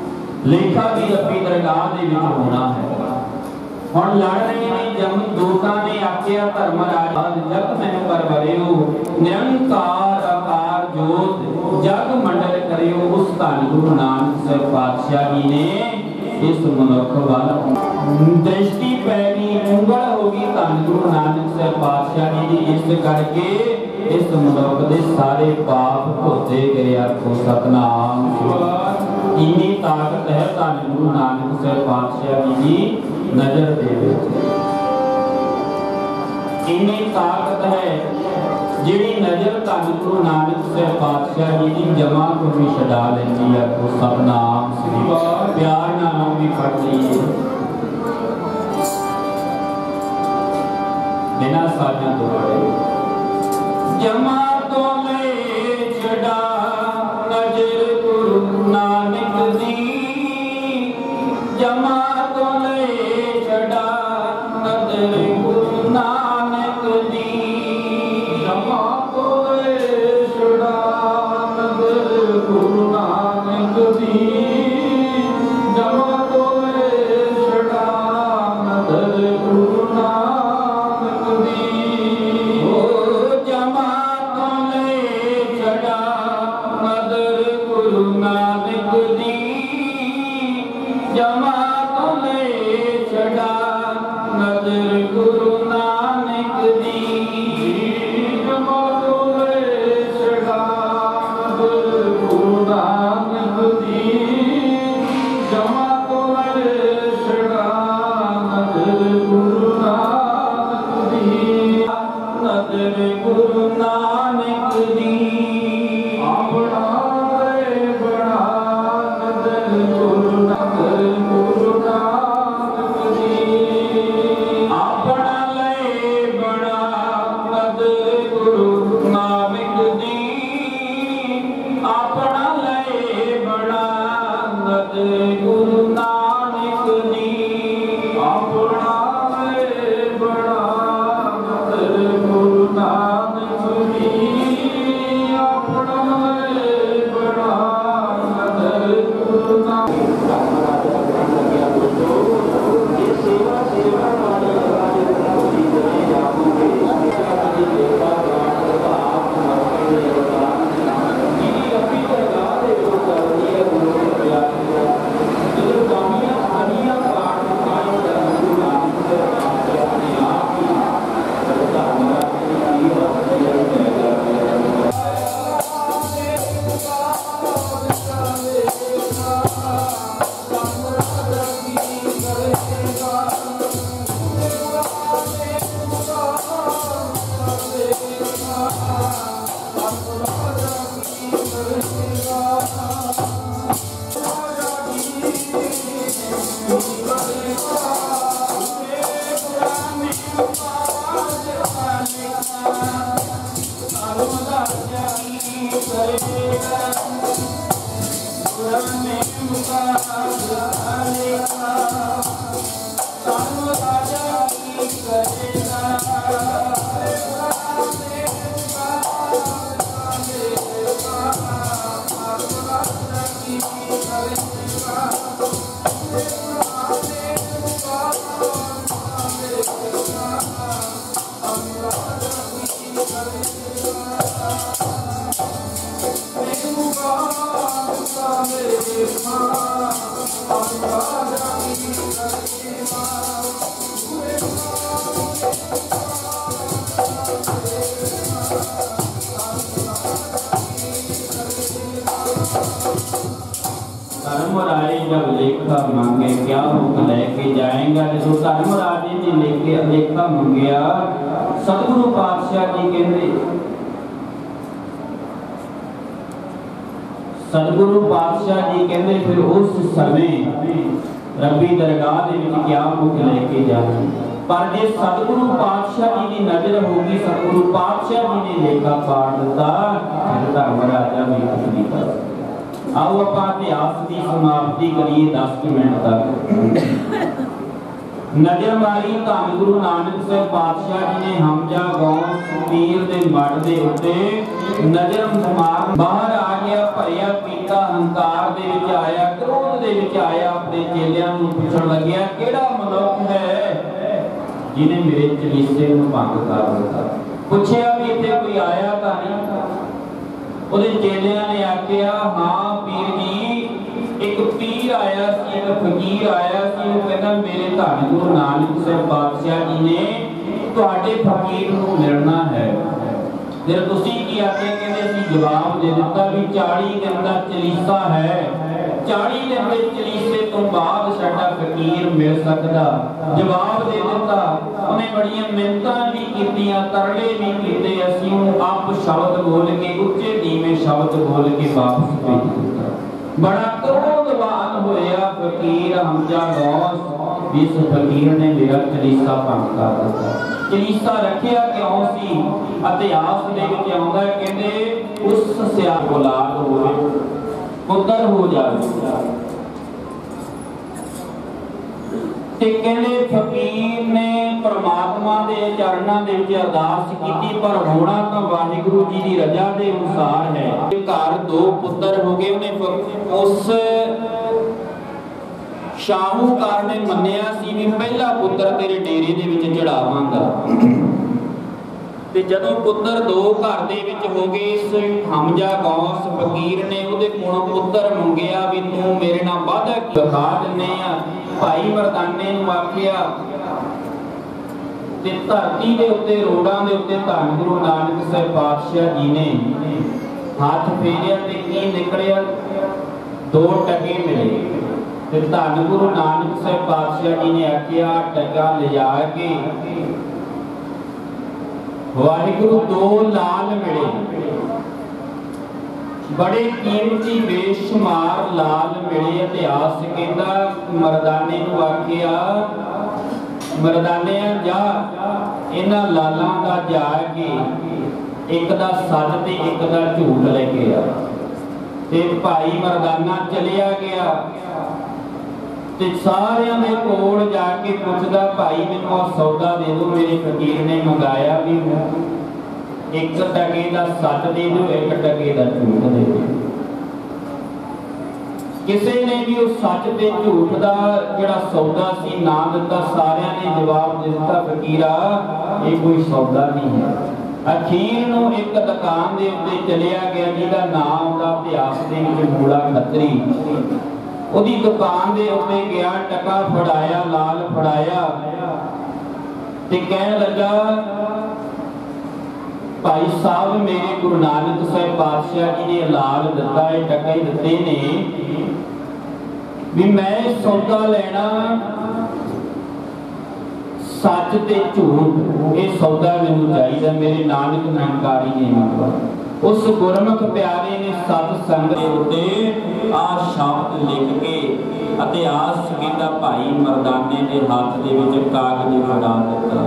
लेखा भी रब्बी दरगाह दे विच होना है। हुण लड़ रहे ने जम दूतां ने आख्या धर्मराज जग मैनू परवरियो निरंकार आकार जोत जग मंडल करियो। उस धन गुरु नानक साहिब पातशाह जी ने इस मनुख वाल दृष्टि पै गई, उंगल होगी धन गुरु नानक साहिब पातशाह जी दी। इस करके इस मनुख दे सारे पाप धोते गए। आखो सतनाम। इन्नी ताकत है धन गुरु नानक साहिब पातशाह जी की नजर दे विच। इन्नी ताकत है जिहड़ी नजर धन गुरु नानक साहिब पातशाह जी की जमा को भी छड़ा लैंदी। आखो सतनाम श्री प्यार नाल भी पढ़ लईए बिना साझा तो पढ़े। जमा तो ले छड़ा नजर गुरु नानक दी, जमा तो ले छड़ा नजर गुरु नानक दी, जमा तो ले छड़ा नजर गुरु नानक दी, जमा तो ले छड़ा नजर गुरु नानक दी। जमा तो ले छड़ा नजर गुरु नानक दी, जमा तो ले छड़ा नजर गुरु नानक दी, जमा तो ले छड़ा नजर गुरु नानक दी, नजर गुरु नानक दी। अपना ले बड़ा नजर गुरु नानक गुरु नानक दी, अपना ले बड़ा नजर गुरु नानक दी, अपना ले बड़ा नजर गुरु नानक दी, अपना ले बड़ा नजर गुरु नानक दी, अपना ले बड़ा नजर गुरु धर्मराज जब लेखा मांगे क्या हुक्म लेके जाएगा। जो धर्मराज ने लेके लेखा मंगया सतगुरु पातशाह जी कहते सतगुरु पातशाह जी कहते फिर उस समय रब्बी दरगाह दे विच क्या हुक्म लेके जाए। पर जे सतगुरु पातशाह जी की नजर होगी, सतगुरु पातशाह जी ने लेखा पाड़ दिता, फिर धर्मराजा भी कुछ नहीं कर। आओ आप इतिहास की समाप्ति करिए दस मिनट तक। नजर मारी धन गुरु नानक साहिब पातशाह जी ने हमजा गौस पीर दे मठ के उत्ते नजर मार बाहर आ गया, भरिया पीता हंकार दे विच आया, क्रोध दे विच आया, अपने चेलियां नूं पुछण लग्या किहड़ा मनुख है जिन्हें मेरे चलीसे नूं भंग कर दिता। पुछया भी इत्थे कोई आया तां नहीं? उहदे चेलियां ने आखिया हां पीर जी, एक पीर आया सी, एक फकीर आया सी, वो कहना मेरे धन गुरु नानक साहिब पातशाह जी ने तुहाडे फकीर नूं मिलना है। फिर तुसी की आखे? कहते असीं जवाब दे दिता भी चाली दिन दा चलीसा है, चाली दिन दे चलीसे तो बाद साडा फकीर मिल सकदा। जवाब दे दिता। उन्हें बड़ियां मिन्नतां भी कीतियां, तरले भी कीते, असीं आप शब्द बोल के उच्चे धीमे शब्द बोल के वापस भेज दिता। बड़ा क्रोधवान होया फकीर हमजा गौस, इस फकीर ने मेरा चलीसा भंग कर दिता। चलीसा रखिया क्यों सी? इतिहास दे विच आउंदा है, कहंदे उस सियार औलाद होवे, पुत्र हो जावे, ते कहंदे फकीर ने परमात्मा दे चरणां दे विच अरदास कीती, पर होना तां वाहिगुरू जी दी रजा दे अनुसार है। घर दो पुत्र हो गए। उन्हें उस शाहूकार ने मन्निया सी भी पहला पुत्र तेरे डेरे दे विच चढ़ावांगा। ते जदों पुत्र दो घर दे विच हो गए, इस हमजा गौस फकीर ने उहदे कोलों पुत्र मंगिया भी तू मेरे नाल वादा खा दिंदे आ। भाई मरदाने नूं आखिया ते धरती दे उत्ते रोडां दे उत्ते धन गुरु नानक साहिब पातशाह जी ने हाथ फेरिया ते की निकलिया? दो टके मिले। ते धन गुरु नानक साहिब पातशाह जी ने आखिया टका ले जाके वाहिगुरू दो लाल मिले, बड़े कीमती बेशुमार लाल मिले। इतिहास कहता मरदाने नूं आखिया मरदाने जा इन्हां लालां दा जाके एक दा सच ते एक दा झूठ लेके आ। ते भाई मरदाना चलिया गया ते सारियां दे कोल जाके पुछदा भाई मैनूं आ सौदा दे दो, मेरे फकीर ने मंगाया भी एक टके दा सच दे दो, एक टके दा झूठ दे दो। किसी ने भी उस सच ते झूठ दा जिहड़ा सौदा सी ना दिता। सारियां ने जवाब दिता फकीरा ये कोई सौदा नहीं है। अखीर नूं एक दुकान दे उत्ते चलिया गया जिहदा नाम दा इतिहास दे विच मूला खत्री। उहदी दुकान दे उत्ते गया, टका फड़ाया, लाल फड़ाया ते कहण लगा भाई साहब मेरे गुरु नानक साहिब पातशाह जी ने लाल दिता है, टके दिते ने भी मैं सौदा लेना सच ते झूठ, ये सौदा मैनूं चाहिए, मेरे नानक निरंकारी ने मंगवा। उस गुरमुख प्यारे ने सतसंग दे उत्ते आ शब्द लिख के इतिहास कहता भाई मरदाने दे हाथ दे विच कागज फड़ा दिता।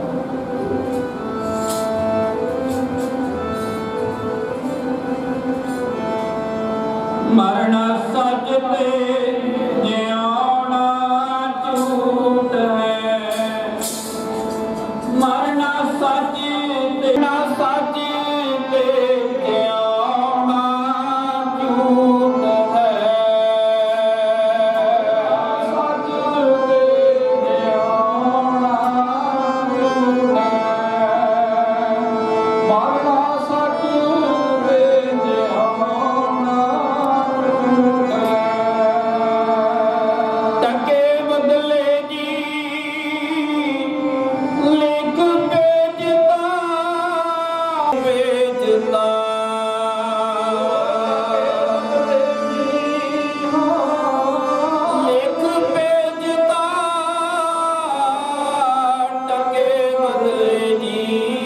मरना सच ते जियाना झूठ है, मरना सच ते ना सच ते जियाना झूठ है, सच ते जियाना झूठ है, मरना सच ते जियाना टके बदले जी लिख बेचता बेचता लिख बेचता टके बदले जी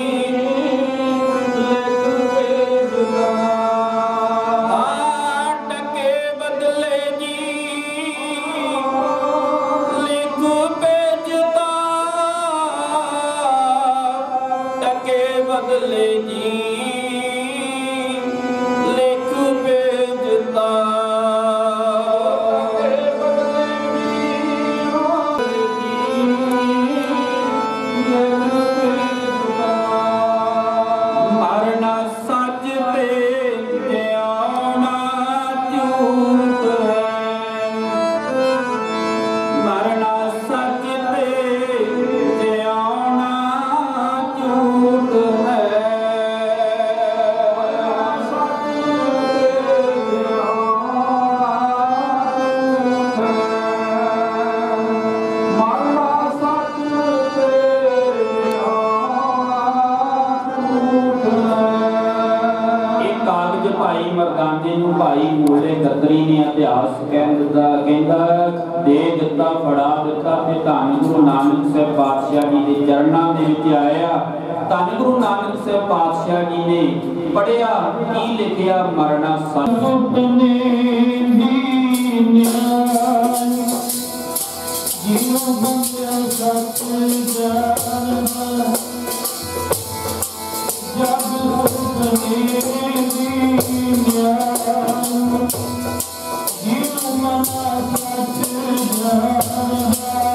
लिख बेचता टके बदले जी लिख बेचता टके बदले जी ਭਾਈ ਮੂਲੇ ਗਤਰੀ ਨੇ ਇਤਿਹਾਸ ਕਹਿੰਦਾ ਕਹਿੰਦਾ ਦੇ ਦਿੱਤਾ ਫੜਾ ਦਿੱਤਾ ਤੇ ਧੰਨ ਗੁਰੂ ਨਾਨਕ ਸਾਹਿਬ ਪਾਤਸ਼ਾਹ ਜੀ ਦੇ ਚਰਨਾਂ ਦੇ ਵਿੱਚ ਆਇਆ। ਧੰਨ ਗੁਰੂ ਨਾਨਕ ਸਾਹਿਬ ਪਾਤਸ਼ਾਹ ਜੀ ਨੇ ਪੜਿਆ ਕੀ ਲਿਖਿਆ ਮਰਨਾ ਸੁਪਨੇ ਦੀ ਨਿਆਈ ਜਿਉ ਬੰਦਿਆ ਸੱਚ ਜਾਣਦਾ ਜਗ ਸੁਪਨੇ ਦੀ ਨਿਆਈ ਜਿਉ ਮਨਾ ਸੱਚ ਜਾਣਦਾ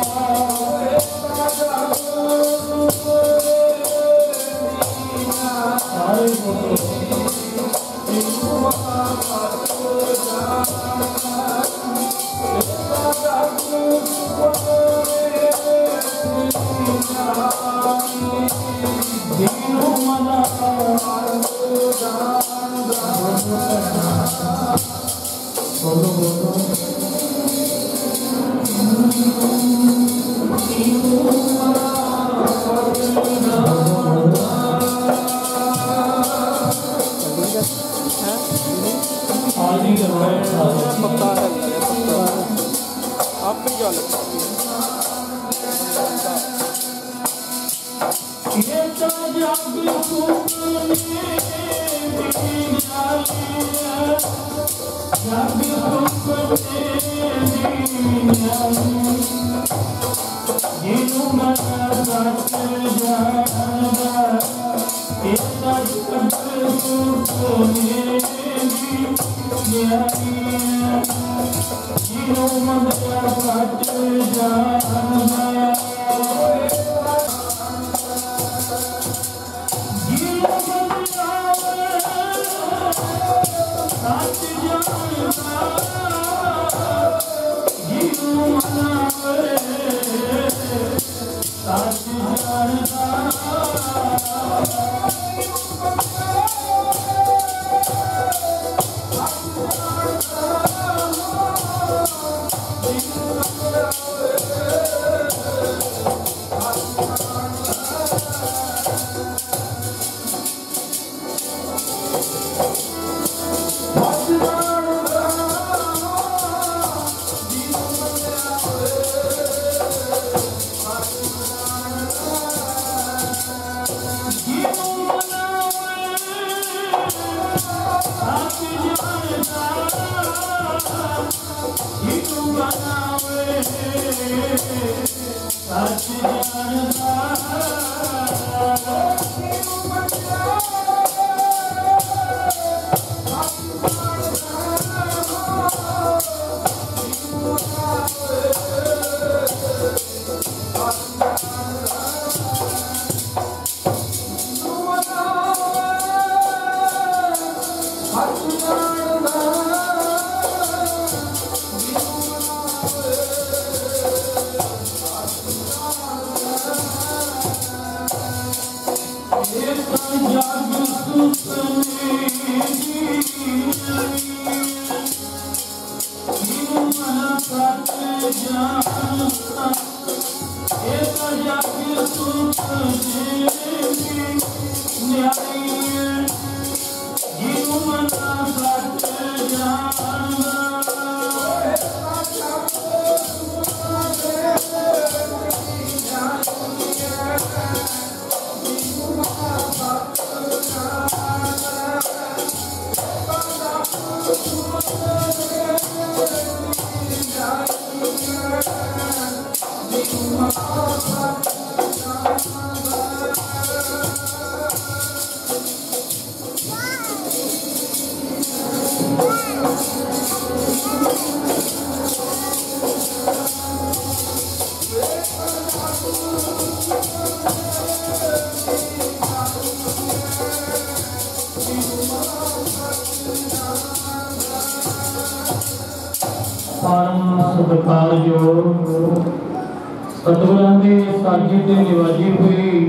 सतगुरां दी साजी ते निवाजी हुई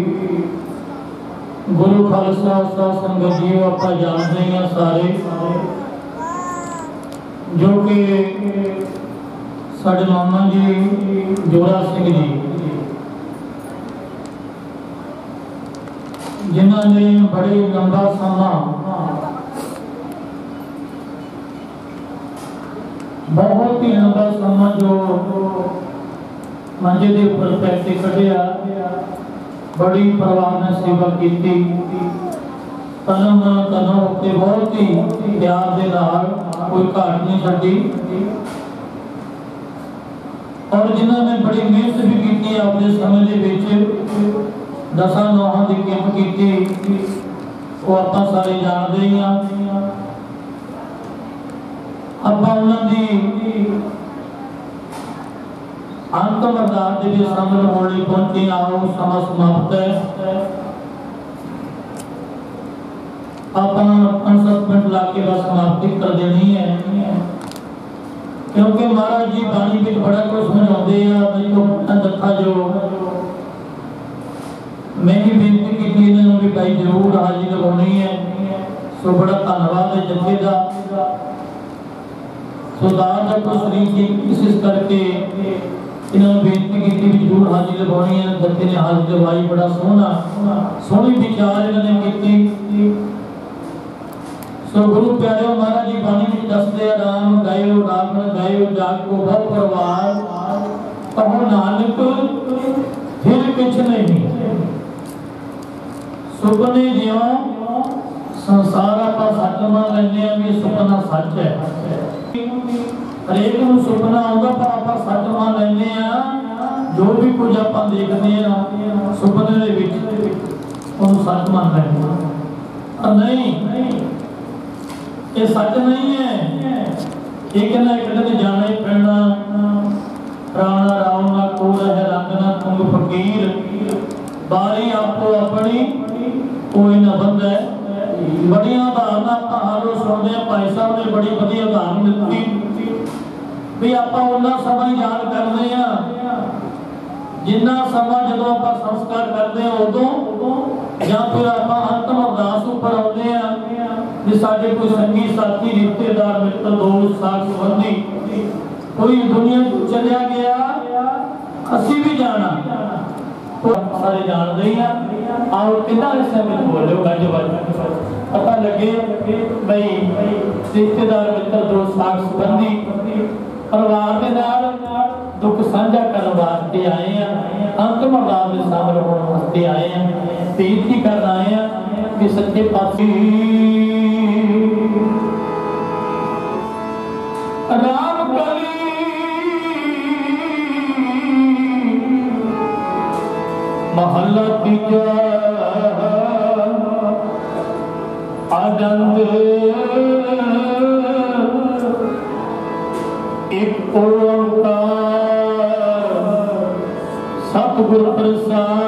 गुरु खालसा साध संगत जी आप जानते हैं सारे जो कि साडे मामा जी जोरा सिंह जी जिन्होंने बड़े लंबा समा बहुत ही लंबा समा जो मंजे के उपर पैसे कढ़िया, बड़ी परवाह ने सेवा की, तनम तनो के बहुत ही प्यार के नाल कोई घाट नहीं छड्डी, और जिन्होंने बड़ी मेहनत भी की अपने समय के विच दसा नौहां की किम की, वो आप सारे जानते ही हाँ। ਆਪਾਂ ਉਹਨਾਂ ਦੀ ਅੰਤਮ ਅਰਦਾਸ ਦੇ ਵਿੱਚ ਸ਼ਾਮਲ ਹੋਣ ਲਈ ਪਹੁੰਚੇ। ਆਓ ਸਮਾਂ ਸਮਾਪਤ ਹੈ, ਆਪਾਂ ਪੰਜ ਸੱਤ ਮਿੰਟ ਲਾ ਕੇ ਬਸ ਸਮਾਪਤੀ ਕਰ ਦੇਣੀ ਹੈ, ਕਿਉਂਕਿ ਮਹਾਰਾਜ ਜੀ ਬਾਣੀ ਵਿੱਚ ਬੜਾ ਕੁਝ ਸਮਝਾਉਂਦੇ ਆ। ਮੈਨੂੰ ਦੱਖਾ ਜੋ ਮੈਂ ਵੀ ਬੇਨਤੀ ਕੀਤੀ ਇਹਨਾਂ ਨੂੰ ਵੀ ਭਾਈ ਜ਼ਰੂਰ ਹਾਜ਼ਰੀ ਲਗਾਉਣੀ ਹੈ, ਸੋ ਬੜਾ ਧੰਨਵਾਦ ਹੈ ਜੱਥੇ ਦਾ। सरदार डॉक्टर शरीफ जी विशेष करके इन्होंने बेनती की थी जरूर हाजिरी लगवानी है, बच्चे ने हाजिरी लगवाई। बड़ा सोहना सोहनी विचार इन्होंने की। सो गुरु प्यारे महाराज जी बाणी में दसते राम गायो राम गायो जागो बहु परवार, कहो नानक फिर कुछ नहीं। सुपने जियो संसार आप सच मान लेने भी सुपना सच है, हरेक नूं सुपना आउंदा पर आप सच मान लेने जो भी कुछ आप देखते हैं सुपने दे विच उहनूं सच मान लेने। पर नहीं, ये सच नहीं है, एक ना एक दिन जाना ही पैना। राणा राव ना कोल है रंग ना तुंग फकीर, बारी आपो अपनी कोई ना बंद है। बड़िया उदाहरणा आप हारों सुनते हैं, भाई साहब ने बड़ी वधिया उदाहरण दी भी आप उन्ना समा याद करते हैं जिन्ना समा जो आप संस्कार करते हैं उदों, या फिर आप अंतम अरदास उपर आते हैं भी साडे कोई संगी साथी रिश्तेदार मित्र दोस्त साथ संबंधी कोई दुनिया चलिया गया, असी भी जाना सारे जानते ही हैं। आओ कितना हिस्से में बोलो गज बज पता लगे भाई रिश्तेदार मित्र दोस्त साथ संबंधी परिवार के नाल दुख साझा करने वास्ते आए हैं, अंतिम अरदास में शामिल होने वास्ते आए हैं, बेनती कर आए हैं कि सच्चे पातशाह राम कली महला तीजा आनंद एक ओंकार सतगुर प्रसाद।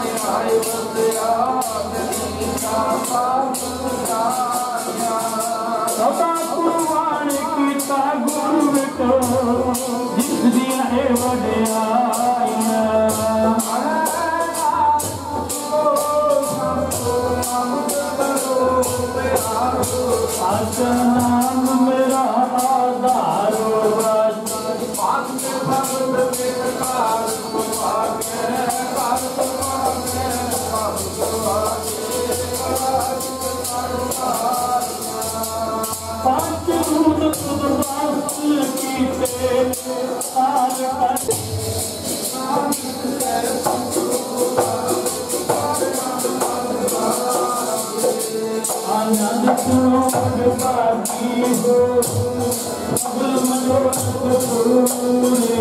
Hare सदा कुर्बान कीता गुरु बेटो जिस दिया है वडियाइयां नाम मेरा आधारो पांच दूध खुदवास कीते आल आनंद सुनो बाकी हो अबल मनोरथ पूरे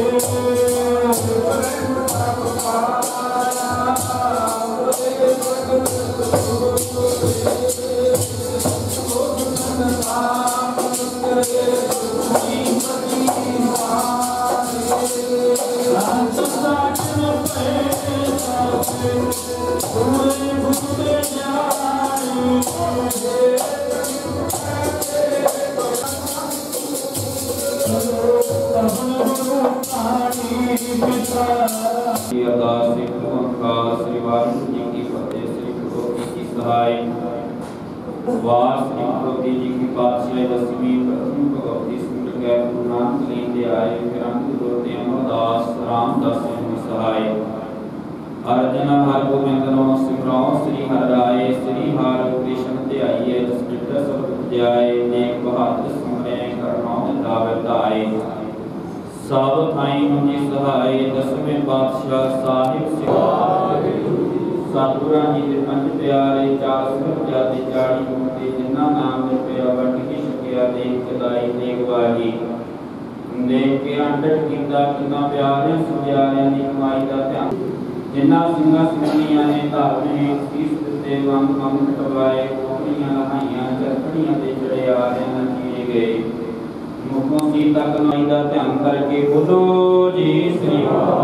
अर्जन हर गोविंद नो सिमरो श्री हर राय श्री हर कृष्ण ध्याइए जसपित सब जाय नेक बहादुर सिमरे करनो दावे ताए सब थाई मुझे सहाय दसवें पातशाह साहिब सिवाय सतगुरां जी दे पंज प्यारे चार सौ जाति चाड़ी मुक्ति जिन्ना नाम दे पिया वट की शकिया देख कदाई नेकवाही देख के अंडर कीता कितना प्यारे सुजारे दी कमाई दा ध्यान जिन्ना सिंगा सिंगनिया ने धारने सीस दिते वंग मंग कटवाए कोनियां लहाइयां चरखड़ियां ते चढ़े आ रहे न चीरे गए मुखों सीता कमाई दा ध्यान करके बोलो जी श्री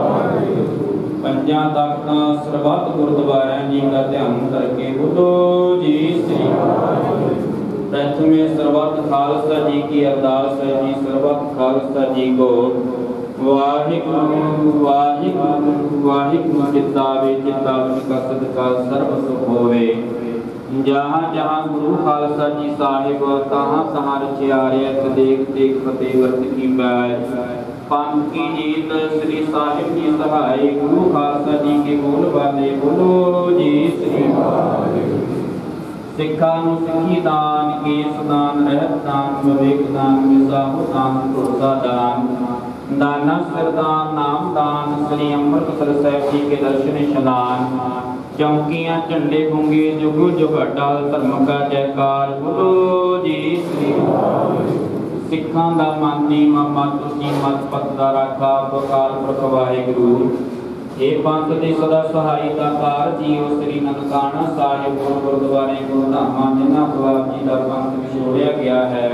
पंजा तख्तां सरबत गुरुद्वारा जी का ध्यान करके बोलो जी श्री प्रथमे सरबत खालसा जी की अरदास है जी सरबत खालसा जी को वाहिगुरु वाहिगुरु वाहिगुरु चितावे चितावन का सदका सर्व सुख होवे जहाँ जहाँ गुरु खालसा जी साहिब तहाँ तहाँ रचियारे देख देख फतेह वर्त की बैठ पंथ की जीत श्री साहिब जी सहाय गुरु खालसा जी के बोल वाले बोलो जी श्री सिखा नु सिखी दान केस दान रहत दान विवेक दान विसाहु दान भरोसा दान दाना सरदान नाम दान श्री अमृतसर साहिब जी के दर्शन शनान चौकियां झंडे गूंगे जुग जुग अटल धर्म का जयकार बोलो जी श्री सिखां दा मानी मामा तुसी मत पत्ता रखा बकाल पुरख वाहिगुरु हे पंथ दे सदा सहाय दातार जीओ श्री ननकाना साहिब गुरुद्वारे गुरधामा जिन्ना बाप जी दा पंथ विछोड़िया गया है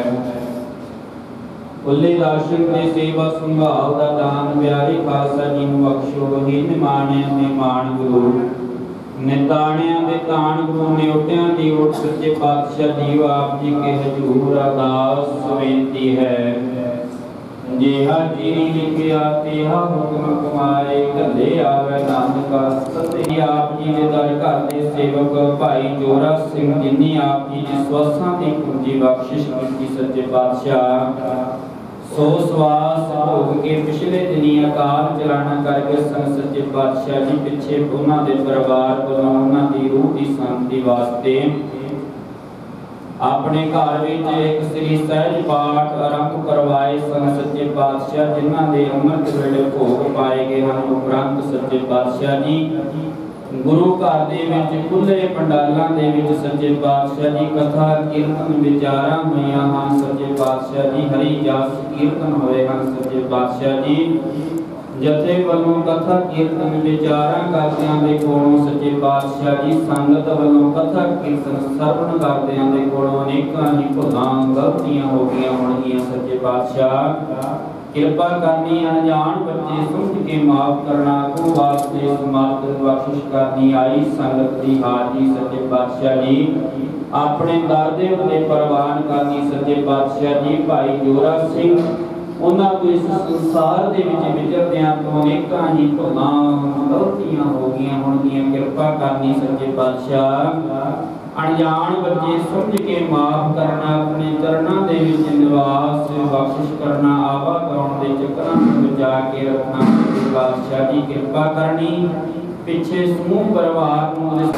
उल्ले राशन दे सेवा संभाल दा दान प्यारे खालसा जी नु बख्शो ही निमाणिया ने मान गुरु निताणिया दे तान गुरु न्योटिया दी उठ सच्चे पातशाह जी आप जी के हजूर अरदास बेनती है जेहा जी लिखिया तेहा हुक्म कमाए कले आवे नाम का सत्य आप जी दे दर घर दे सेवक भाई जोरा सिंह जिन्नी आप जी ने स्वसां दी कुंजी बख्शिश की सच्चे पातशाह सो सवास भोग के पिछले दिनी अकाल चलाना करके संग सच्चे पातशाह जी पिछे उन्हां दे परिवार कोलों उन्हां दी रूह दी शांति वास्ते अपने घर विच एक श्री सहज पाठ आरंभ करवाए सन सच्चे पातशाह जिन्हां दे अमृत वेले भोग पाए गए हैं उपरंत सच्चे पातशाह जी गुरु घर दे विच खुले पंडालां दे विच सच्चे पातशाह जी कथा कीर्तन विचारां होईयां हन सच्चे पातशाह जी हरि जस कीर्तन होए हन सच्चे पातशाह जी जथे वालों कथा कीर्तन विचारां करदियां दे कोलों सच्चे पातशाह जी संगत वालों कथा कीर्तन श्रवण करदियां दे कोलों अनेकां ही भुलां गलतियां हो गईयां होणगीयां सच्चे पातशाह कृपा करनी अनजान बच्चे समझ के माफ करना को वास्ते समर्थ बख्शिश करनी आई संगत दी हाजी सच्चे पातशाह जी अपने दर दे उत्ते प्रवान करनी सच्चे पातशाह जी भाई जोरा सिंह उन्हां को इस संसार दे विच विचरदियां तो अनेकां ही भुलां गलतियां हो गईयां होणगीयां कृपा करनी सच्चे पातशाह अनजान बच्चे समझ के माफ करना अपने चरणों के विच निवास बख्शिश करना आवा कराउण दे चक्करां तो बचा के रखना बादशाह जी कृपा करनी पिछे समूह परिवार नूं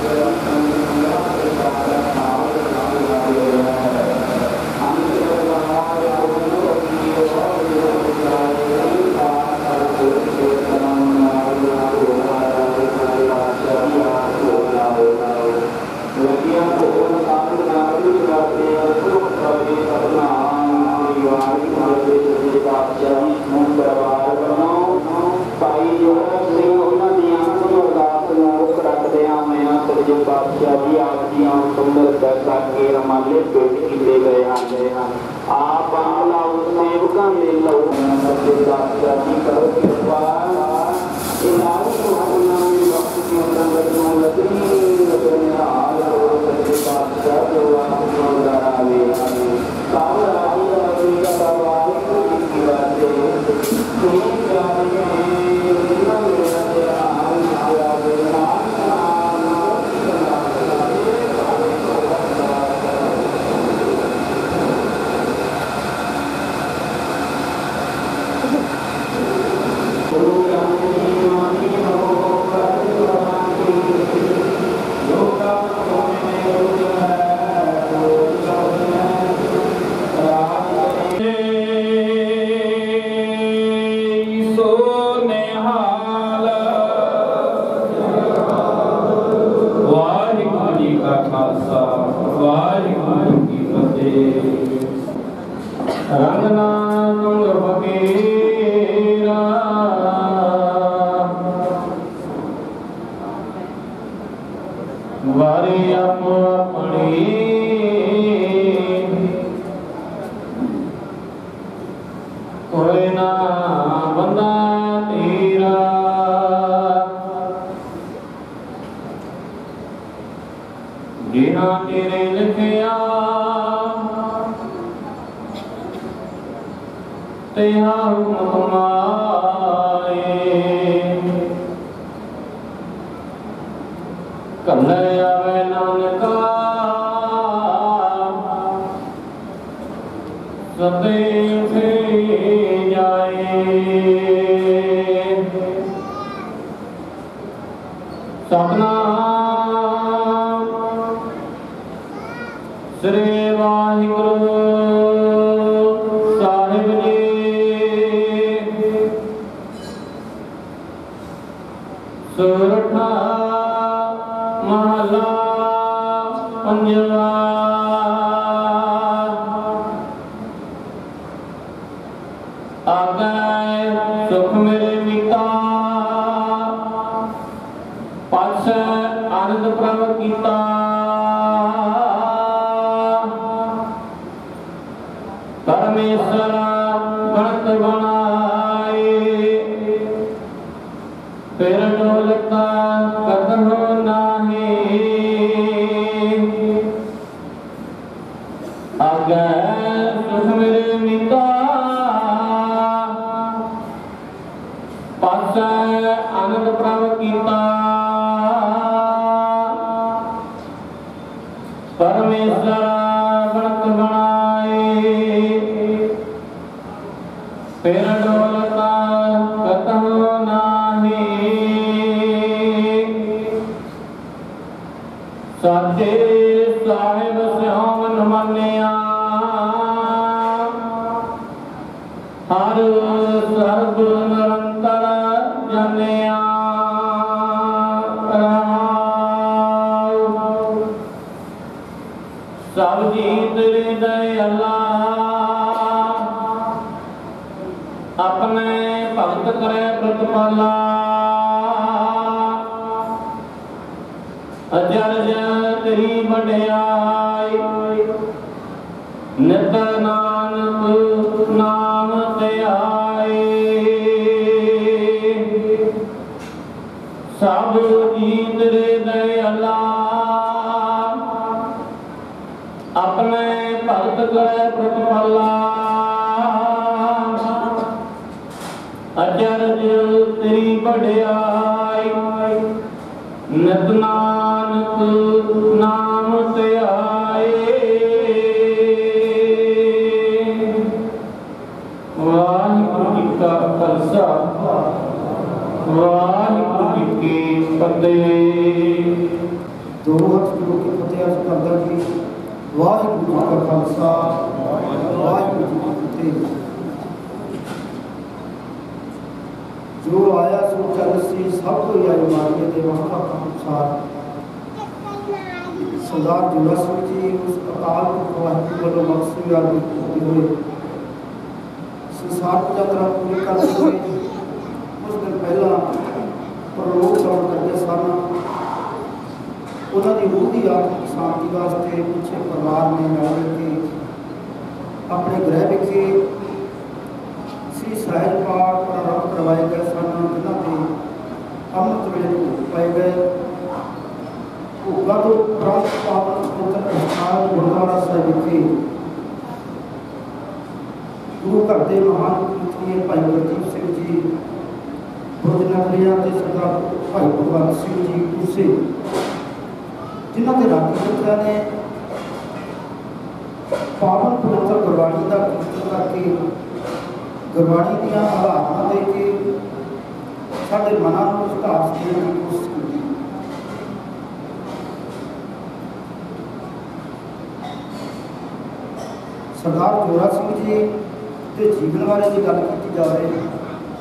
नित नानक नाम ते आए अपने भगत करे प्रतिपाला अचरज तेरी बढ़ियाई नित नानक नाम ध्याए वाहिगुरू जी का खालसा वाहिगुरू जी की फतेह। दोनों हाथ जोड़ के फतेह अर्ज करदा जी वाहिगुरू जी का खालसा वाहिगुरू जी की फतेह। जो आया सो चल सी सब कोई आई मारिए दे वक्ता अनुसार सरदार जोरा सिंह जी उस अकाल पुरख वाहिगुरू वालों मकसूद याद करते हुए संसार की यात्रा पूरी करते हुए कुछ दिन पहला प्रलोक गमन करते सन। उन्होंने रूह की आत्मिक शांति वास्ते पिछले परिवार ने मिल के अपने गृह विखे श्री सहज पाठ प्रारंभ करवाए गए सन, जिन्होंने अमृत वेले भोग पाए गए। भोगा तो उपरांत पावन पवित्र स्थान गुरुद्वारा साहिब विखे गुरु घर के महान पुत्री भाई गुरदीप सिंह जी बुरज नगरिया के सरदार भाई भगवंत सिंह जी कुसे जिन्हों के रागी पुत्रा ने पावन पवित्र गुरबाणी का कीर्तन करके गुरबाणी दियां आराधना दे के साडे मनां नूं सुधार देने की कोशिश की। सरदार जोरा सिंह जी के जीवन बारे जो गल की जा रही है,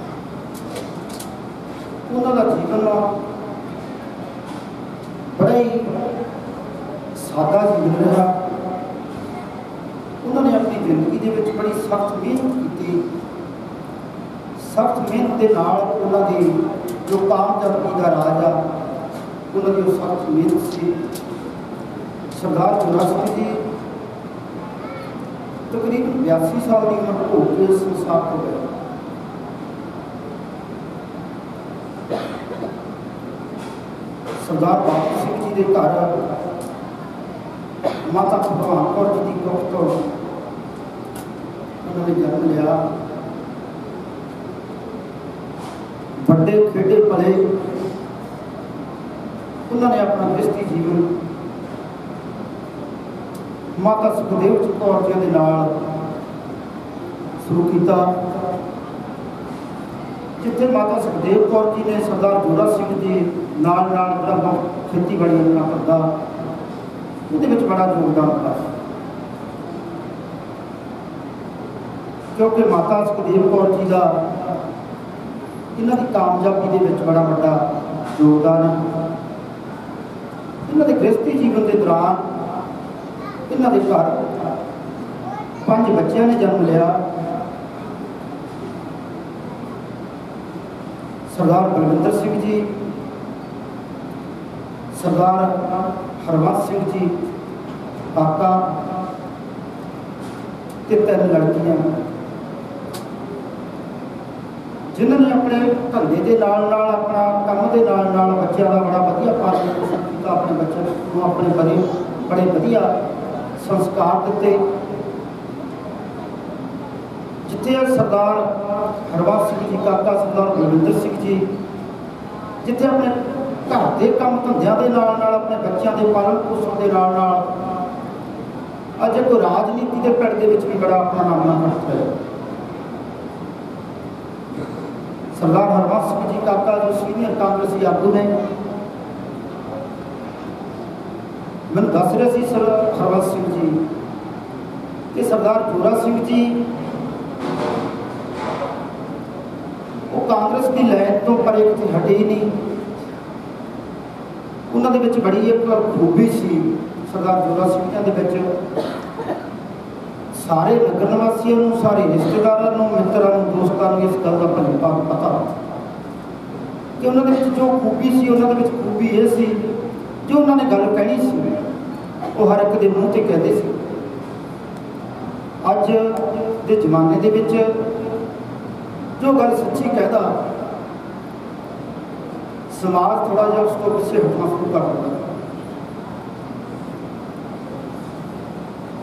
उन्होंने जीवन बड़ा ही सादा जीवन रहा। उन्होंने अपनी जिंदगी के विच बड़ी सख्त मेहनत की। सख्त मेहनत के नाल उन्होंने जो कामयाबी का राज आ उन्होंने जो सख्त मेहनत से सरदार जोरा सिंह जी तकरीबन बयासी साल की उम्र हो के संसार को गए। सरदार बाबू सिंह जी के घर माता भगवान कौर जी की कुख तो उन्होंने जन्म लिया। बड़े खेडे पले उन्होंने अपना गृहस्थी जीवन माता सुखदेव कौर जी के नाल शुरू किया, जिथे माता सुखदेव कौर जी ने सरदार जोरा सिंह जी नाल नाल खेतीबाड़ी अपना करता वो बड़ा योगदान था, क्योंकि माता सुखदेव कौर जी का इन्हों की कामयाबी के बड़ा बड़ा योगदान है। इन्हों के गृहस्थी जीवन के दौरान इन्हों के घर पांच बच्चों ने जन्म लिया। सरदार बलविंदर सिंह जी, सरदार हरवंश सिंह जी काका ते तीन लड़कियां, जिन्होंने अपने धंधे के नाल नाल अपना काम के नाल नाल बच्चों का बड़ा वधिया पालन पोषण किया। अपने बच्चों को अपने बड़े बड़े वधिया संस्कार दिते। जिथे सरदार हरवंश सिंह जी काका, सरदार बलविंदर सिंह जी जिथे अपने घर के काम धंधों के नाल नाल अपने बच्चों के पालन पोषण के नाल नाल अज कोई राजनीति के पिंड के भी बड़ा अपना नामना खर्च है। सरदार हरवंश सिंह जी काका जो सीनियर कांग्रेसी आगू ने मैं दस रहे थे सर हरवंश सिंह जी कि सरदार जोरा सिंह जी वो कांग्रेस की लैन तो पर एक हटे ही नहीं। उन्होंने विच बड़ी एक खूबी सी सरदार जोरा सिंह के सारे नगर निवासियों, सारे रिश्तेदारों, मित्रों, दोस्तों इस गल का भली भाग पता कि उन्होंने जो खूबी सी उन्होंने खूबी ये सी जो उन्होंने गल कहनी सी वो हर एक के मूँह से कहते सी। अज के जमाने के विच जो गल सच्ची कहता समाज थोड़ा जहा उसको पिछले हटना शुरू कर देता।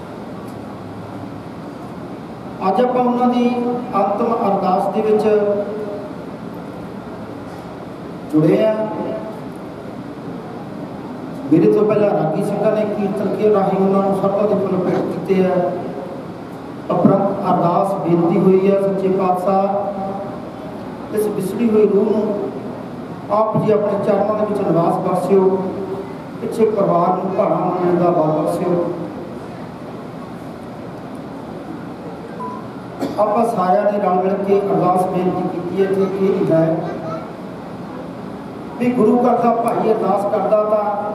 ਅੱਜ ਆਪਾਂ ਉਹਨਾਂ ਦੀ ਅੰਤਮ ਅਰਦਾਸ ਦੇ ਵਿੱਚ ਜੁੜੇ ਆ। ਮੇਰੇ ਤੋਂ ਪਹਿਲਾਂ ਰਾਗੀ ਸਿੰਘਾਂ ਨੇ ਕੀਰਤਨ ਕੇ ਰਾਹੀਂ ਉਹਨਾਂ ਨੂੰ ਸਰਬਤ ਦੇ ਫੁੱਲ ਭੇਟ ਕੀਤੇ ਆ। ਉਪਰੰਤ ਅਰਦਾਸ ਬੇਨਤੀ ਹੋਈ ਹੈ ਸੱਚੇ ਪਾਤਸ਼ਾਹ ਇਸ ਵਿਸੜੀ ਹੋਈ ਰੂਹ ਨੂੰ ਆਪ ਜੀ ਆਪਣੇ ਚਰਨਾਂ ਦੇ ਵਿੱਚ ਨਿਵਾਸ ਬਖਸ਼ਿਓ, ਪਿੱਛੇ ਪਰਿਵਾਰ ਨੂੰ ਭਾਣਾ ਮੰਨਣ ਦਾ ਬਲ ਬਖਸ਼ਿਓ। ਆਪਾਂ ਸਾਰਿਆਂ ਨੇ ਰਲ ਮਿਲ ਕੇ ਅਰਦਾਸ ਬੇਨਤੀ ਕੀਤੀ ਹੈ ਕਿ ਇਹ ਹੈ ਵੀ ਗੁਰੂ ਘਰ ਦਾ ਭਾਈ ਅਰਦਾਸ ਕਰਦਾ ਤਾਂ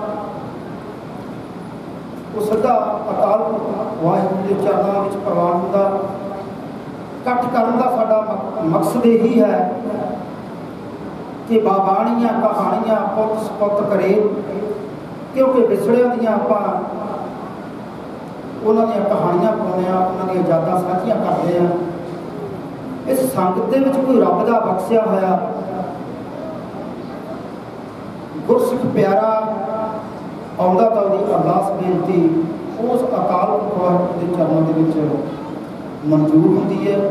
ਉਹ ਸਿੱਧਾ ਅਕਾਲ ਪੁਰਖ ਵਾਹਿਗੁਰੂ ਦੇ ਚਰਨਾਂ ਵਿੱਚ ਪ੍ਰਵਾਨ ਹੁੰਦਾ। ਇਕੱਠ ਕਰਨ ਦਾ ਸਾਡਾ ਮਕਸਦ ਇਹੀ ਹੈ ਕਿ ਬਾਬਾਣੀਆਂ ਕਹਾਣੀਆਂ ਪੁੱਤ ਸਪੁੱਤ ਕਰੇ, ਕਿਉਂਕਿ ਵਿਛੜਿਆਂ ਦੀਆਂ ਆਪਾਂ ਉਹਨਾਂ ਦੀਆਂ ਕਹਾਣੀਆਂ ਪਾਉਂਦੇ ਹਾਂ, ਉਹਨਾਂ ਦੀਆਂ ਯਾਦਾਂ ਸਾਂਝੀਆਂ ਕਰਦੇ ਹਾਂ। ਇਸ ਸੰਗਤ ਦੇ ਵਿੱਚ ਕੋਈ ਰੱਬ ਦਾ ਬਖਸ਼ਿਆ ਹੋਇਆ ਗੁਰਸਿੱਖ ਪਿਆਰਾ ਆਉਂਦਾ ਤਾਂ ਉਹਦੀ ਅਰਦਾਸ ਬੇਨਤੀ ਉਸ ਅਕਾਲ ਪੁਰਖ ਦੇ ਚਰਨਾਂ ਦੇ ਵਿੱਚ ਮਨਜ਼ੂਰ ਹੁੰਦੀ ਹੈ।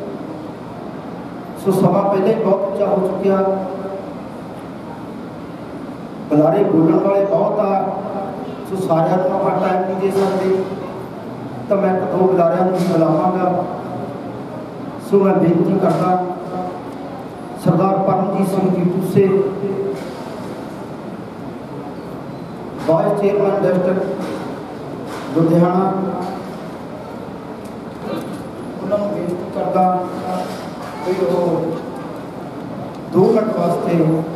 ਸੋ ਸਮਾਂ ਪਹਿਲੇ ਬਹੁਤ ਉੱਚਾ ਹੋ ਚੁੱਕਿਆ, ਬੁਲਾਰੇ ਬੋਲਣ ਵਾਲੇ ਬਹੁਤ ਆ, ਸੋ ਸਾਰਿਆਂ ਨੂੰ ਆਪਾਂ ਟਾਈਮ ਨਹੀਂ ਦੇ ਸਕਦੇ, ਤਾਂ ਮੈਂ ਇੱਕ ਦੋ ਬੁਲਾਰਿਆਂ ਨੂੰ ਬੁਲਾਵਾਂਗਾ। ਸੋ ਮੈਂ ਬੇਨਤੀ ਕਰਦਾ ਸਰਦਾਰ ਪਰਮਜੀਤ ਸਿੰਘ ਜੀ ਟੂਸੇ, ਵਾਈਸ ਚੇਅਰਮੈਨ ਡਿਸਟ੍ਰਿਕਟ ਲੁਧਿਆਣਾ, ਉਹਨਾਂ ਨੂੰ ਬੇਨਤੀ ਕਰਦਾ ਵੀ ਉਹ ਦੋ ਮਿੰਟ ਵਾਸਤੇ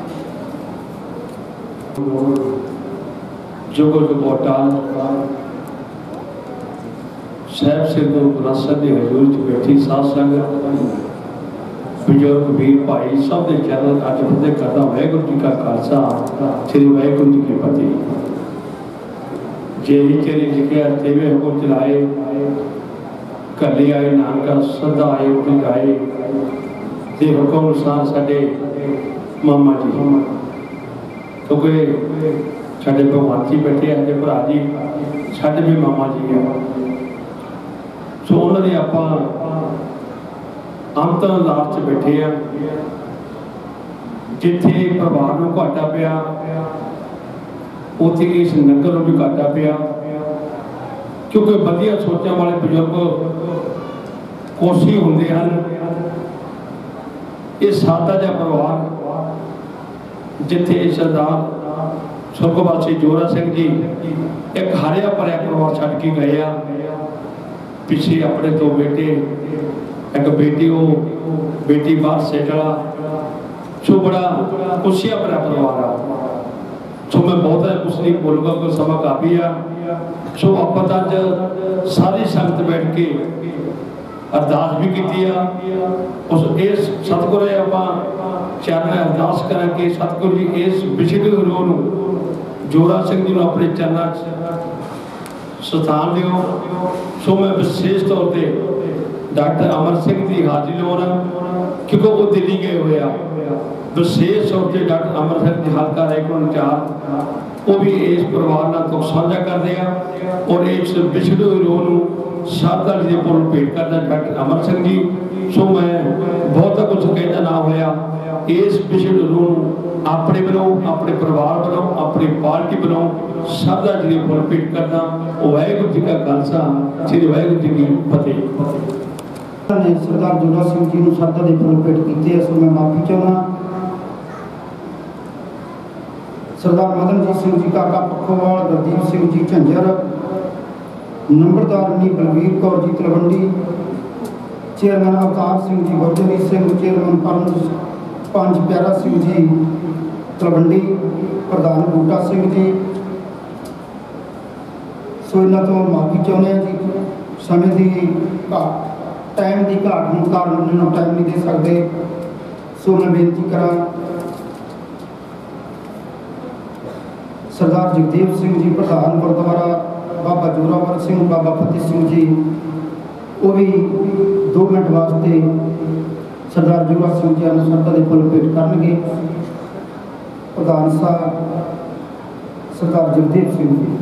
ਜੋਗੋ ਜਗੋਟਾ ਸਾਹਿਬ ਸਿੰਘ ਗੁਰੂ ਸਾਹਿਬ ਦੇ ਹਜ਼ੂਰ 'ਚ ਬੈਠੀ ਸਾਧ ਸੰਗਤ, ਬਜ਼ੁਰਗ ਵੀਰ ਭਾਈ ਸਭ ਦੇ ਚਰਨ ਅੱਜ ਫਤਿਹ ਕਰਦਾ। ਵਾਹਿਗੁਰੂ ਜੀ ਕਾ ਖਾਲਸਾ, ਸ੍ਰੀ ਵਾਹਿਗੁਰੂ ਜੀ ਕੀ ਫਤਿਹ। ਜੇ ਤੇਰੇ ਲਿਖਿਆ ਤੇਵੇਂ ਹੁਕਮ ਚਲਾਏ, ਘੱਲੇ ਆਏ ਨਾਨਕਾ ਸਦਾ ਆਏ ਉੱਠ ਗਾਏ। ਤੇ ਹੁਕਮ ਅਨੁਸਾਰ ਸਾਡੇ ਮਾਮਾ ਜੀ, ਕਿਉਂਕਿ ਸਾਡੇ ਭਗਵਾਨ ਜੀ ਬੈਠੇ ਆ, ਸਾਡੇ ਭਰਾ ਜੀ ਸਾਡੇ ਵੀ ਮਾਮਾ ਜੀ ਆ। ਸੋ ਉਹਨਾਂ ਦੇ ਆਪਾਂ ਅੰਤਰ ਲਾਸ਼ 'ਚ ਬੈਠੇ ਆ, ਜਿੱਥੇ ਪਰਿਵਾਰ ਨੂੰ ਘਾਟਾ ਪਿਆ ਉੱਥੇ ਇਸ ਨਗਰ ਨੂੰ ਵੀ ਘਾਟਾ ਪਿਆ, ਕਿਉਂਕਿ ਵਧੀਆ ਸੋਚਾਂ ਵਾਲੇ ਬਜ਼ੁਰਗ ਕੋਸ਼ੀ ਹੁੰਦੇ ਹਨ। ਇਹ ਸਾਦਾ ਜਿਹਾ ਪਰਿਵਾਰ ਜਿੱਥੇ ਸਰਦਾਰ ਸੁਰਗਵਾਸੀ ਜੋਰਾ ਸਿੰਘ ਜੀ ਇੱਕ ਹਰਿਆ ਭਰਿਆ ਪਰਿਵਾਰ ਛੱਡ ਕੇ ਗਏ ਆ। ਪਿੱਛੇ ਆਪਣੇ ਦੋ ਬੇਟੇ, ਇੱਕ ਬੇਟੀ, ਉਹ ਬੇਟੀ ਬਾਹਰ ਸੈਟਲ ਆ। ਸੋ ਬੜਾ ਖੁਸ਼ੀਆਂ ਭਰਿਆ ਪਰਿਵਾਰ ਆ। ਸੋ ਮੈਂ ਬਹੁਤਾ ਕੁਛ ਨਹੀਂ ਬੋਲੂਗਾ, ਕੋਈ ਸਮਾਂ ਕਾਫੀ ਆ। ਸੋ ਆਪਾਂ ਤਾਂ ਅੱਜ ਸਾਰੀ ਸੰਗਤ ਬੈਠ ਕੇ ਅਰਦਾਸ ਵੀ ਕੀਤੀ ਆ। ਉਸ ਇਸ ਸਤਿਗੁਰੂ ਆਪਾਂ ਚਰਨ ਅਰਦਾਸ ਕਰਾਂਗੇ, ਸਤਿਗੁਰੂ ਜੀ ਇਸ ਵਿਛੜੇ ਰੂਹ ਨੂੰ ਜੋਰਾ ਸਿੰਘ ਜੀ ਨੂੰ ਆਪਣੇ ਚਰਨਾਂ 'ਚ ਸਥਾਨ ਦਿਓ। ਸੋ ਮੈਂ ਵਿਸ਼ੇਸ਼ ਤੌਰ ਤੇ ਡਾਕਟਰ ਅਮਰ ਸਿੰਘ ਦੀ ਹਾਜ਼ਰੀ ਲਵਾਉਣਾ, ਕਿਉਂਕਿ ਉਹ ਦਿੱਲੀ ਗਏ ਹੋਏ ਆ। ਵਿਸ਼ੇਸ਼ ਤੌਰ ਤੇ ਡਾਕਟਰ ਅਮਰ ਸਿੰਘ ਦੀ ਹਲਕਾ ਰੈਕੋਨ ਚਾਰ, ਉਹ ਵੀ ਇਸ ਪਰਿਵਾਰ ਨਾਲ ਦੁੱਖ ਸਾਂਝਾ ਕਰਦੇ ਆ ਔਰ ਇਸ ਵਿਛੜੇ ਰੂਹ ਨੂੰ ਸ਼ਰਧਾਂਜਲੀ ਦੇ ਪੁੱਲ ਭੇਟ ਕਰਦਾ ਡਾਕਟਰ ਅਮਰ ਸਿੰਘ ਜੀ। ਸੋ ਮੈਂ ਬਹੁਤਾ ਕੁਝ ਕਹਿੰਦਾ ਨਾ ਹੋਇਆ, ਇਸ ਵਿਛੜੇ ਰੂਹ ਨੂੰ ਆਪਣੇ ਬਣਾਓ, ਆਪਣੇ ਪਰਿਵਾਰ ਬਣਾਓ, ਆਪਣੀ ਪਾਰਟੀ ਬਣਾਓ, ਸ਼ਰਧਾਂਜਲੀ ਦੇ ਪੁੱਲ ਭੇਟ ਕਰਦਾ। ਉਹ ਵਾਹਿਗੁਰੂ ਜੀ ਕਾ ਖਾਲਸਾ, ਸ੍ਰੀ ਵਾਹਿਗੁਰੂ ਜੀ ਕੀ ਫਤਿਹ। ਨੇ ਸਰਦਾਰ ਜੋਰਾ ਸਿੰਘ ਜੀ ਨੂੰ ਸ਼ਰਧਾ ਦੇ ਫੁੱਲ ਭੇਟ ਕੀਤੇ, ਸੋ ਮੈਂ ਮਾਫੀ ਚਾਹੁੰਦਾ। ਸਰਦਾਰ ਮਦਨਜੀਤ ਸਿੰਘ ਜੀ ਕਾਕਾ ਪੱਖੋਵਾਲ, ਗੁਰਦੀਪ ਸਿੰਘ ਜੀ ਝੰਜਰ, ਨੰਬਰਦਾਰਨੀ ਬਲਵੀਰ ਕੌਰ ਜੀ ਤਲਵੰਡੀ, ਚੇਅਰਮੈਨ ਅਵਤਾਰ ਸਿੰਘ ਜੀ ਗੁਰਜੀਤ ਸਿੰਘ, ਚੇਅਰਮੈਨ ਪਰਮ ਪੰਜ ਪਿਆਰਾ ਸਿੰਘ ਜੀ ਤਲਵੰਡੀ, ਪ੍ਰਧਾਨ ਬੂਟਾ ਸਿੰਘ ਜੀ। ਸੋ ਇਹਨਾਂ ਤੋਂ ਮਾਫੀ ਚਾਹੁੰਦੇ ਹਾਂ ਜੀ, ਸਮੇਂ ਦੀ ਘਾਟ, ਟਾਈਮ ਦੀ ਘਾਟ ਹੋਣ ਕਾਰਨ ਉਹਨਾਂ ਨੂੰ ਟਾਈਮ ਨਹੀਂ ਦੇ ਸਕਦੇ। ਸੋ ਮੈਂ ਬੇਨਤੀ ਕਰਾਂ ਸਰਦਾਰ ਜਗਦੇਵ ਸਿੰਘ ਜੀ ਪ੍ਰਧਾਨ ਗੁਰਦੁਆਰਾ ਬਾਬਾ ਜੋਰਾਵਰ ਸਿੰਘ, ਬਾਬਾ ਫਤਿਹ ਸਿੰਘ ਜੀ, ਉਹ ਵੀ ਦੋ ਮਿੰਟ ਵਾਸਤੇ ਸਰਦਾਰ ਜੋਰਾ ਸਿੰਘ ਜੀ ਨੂੰ ਸ਼ਰਧਾ ਦੇ ਫੁੱਲ ਭੇਟ ਕਰਨਗੇ। ਪ੍ਰਧਾਨ ਸਾਹਿਬ ਸਰਦਾਰ ਜਗਦੇਵ ਸਿੰਘ ਜੀ।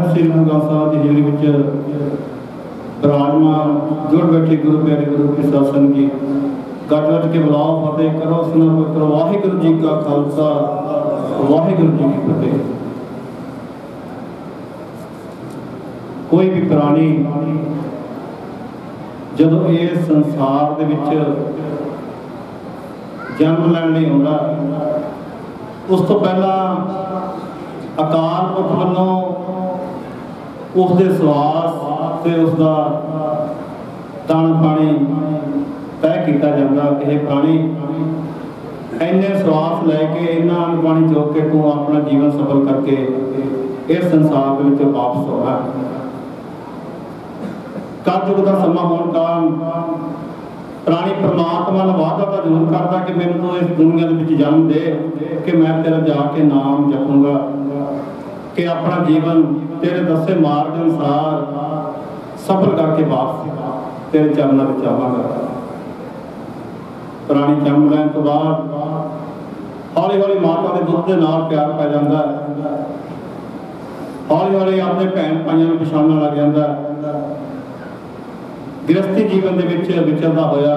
श्री गुरु ग्रंथ साहिब की हजूरी विच विराजमान जुड़ बैठे गुरु प्यारे गुरु के सत्संग जी, गज गज के बुलाओ फतेह करो सुनो करो। वाहिगुरू जी का खालसा वाहिगुरू जी की फतेह। कोई भी प्राणी जदों इस संसार दे विच जन्म लैण लई आउंदा, उस तो पहला अकाल पुरख वल्लों उसके सवास ते उसका दान पानी तय किया जाता कि हे प्राणी इन्ने सवास लैके इन्ना अन्न पानी चुक के तू अपना जीवन सफल करके इस संसार के विच वापस होना। कलयुग का समा होने कारण प्राणी परमात्मा ने वादा तो जरूर करता कि मैंने तो इस दुनिया के जन्म दे कि मैं तेरा जाके नाम जपूंगा, कि अपना जीवन तेरे दसे मार्ग अनुसार सफल करके वापस तेरे चरणों में आवांगा। प्राणी जन्म लैन तो बाद हौली हौली माता के दुध के नाल प्यार पै जाता है, हौली हौली अपने भैन भाइयों को पछाणन लग जाता है। गृहस्थी जीवन के विच विचरदा होया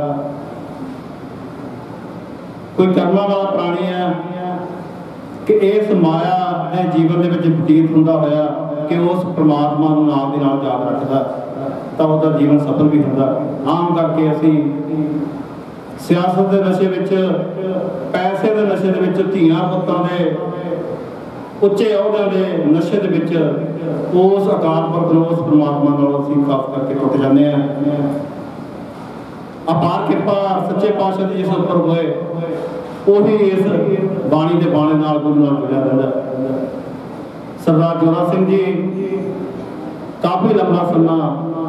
कोई कर्मा वाला प्राणी है कि इस माया के जीवन के विच बतीत हुंदा होया कि उस परमात्मा नूं नाल दी नाल याद रखदा तां उहदा जीवन सफल भी हुंदा। आम करके असीं सियासत के नशे विच, पैसे के नशे दे विच, धीआं पुत्तां दे उच्चे अहुदिਆਂ ਦੇ नशे ਦੇ ਵਿੱਚ उस अकाल पुरख ਨੂੰ उस परमात्मा ਨਾਲ ਅਸੀਂ ਖਾਸ ਕਰਕੇ ਟੁੱਟ ਜਾਂਦੇ ਆ। अपार किरपा सच्चे पातशाह ਦੀ जिस ਉੱਪਰ ਹੋਏ ਉਹੀ ਇਸ ਬਾਣੀ ਦੇ ਬਾਣੇ ਨਾਲ ਗੁਰੂ ਨਾਲ ਜੁੜਿਆ ਰਹਿੰਦਾ। ਸਰਦਾਰ ਜੋਰਾ ਸਿੰਘ ਜੀ ਕਾਫੀ ਲੰਬਾ ਸਮਾਂ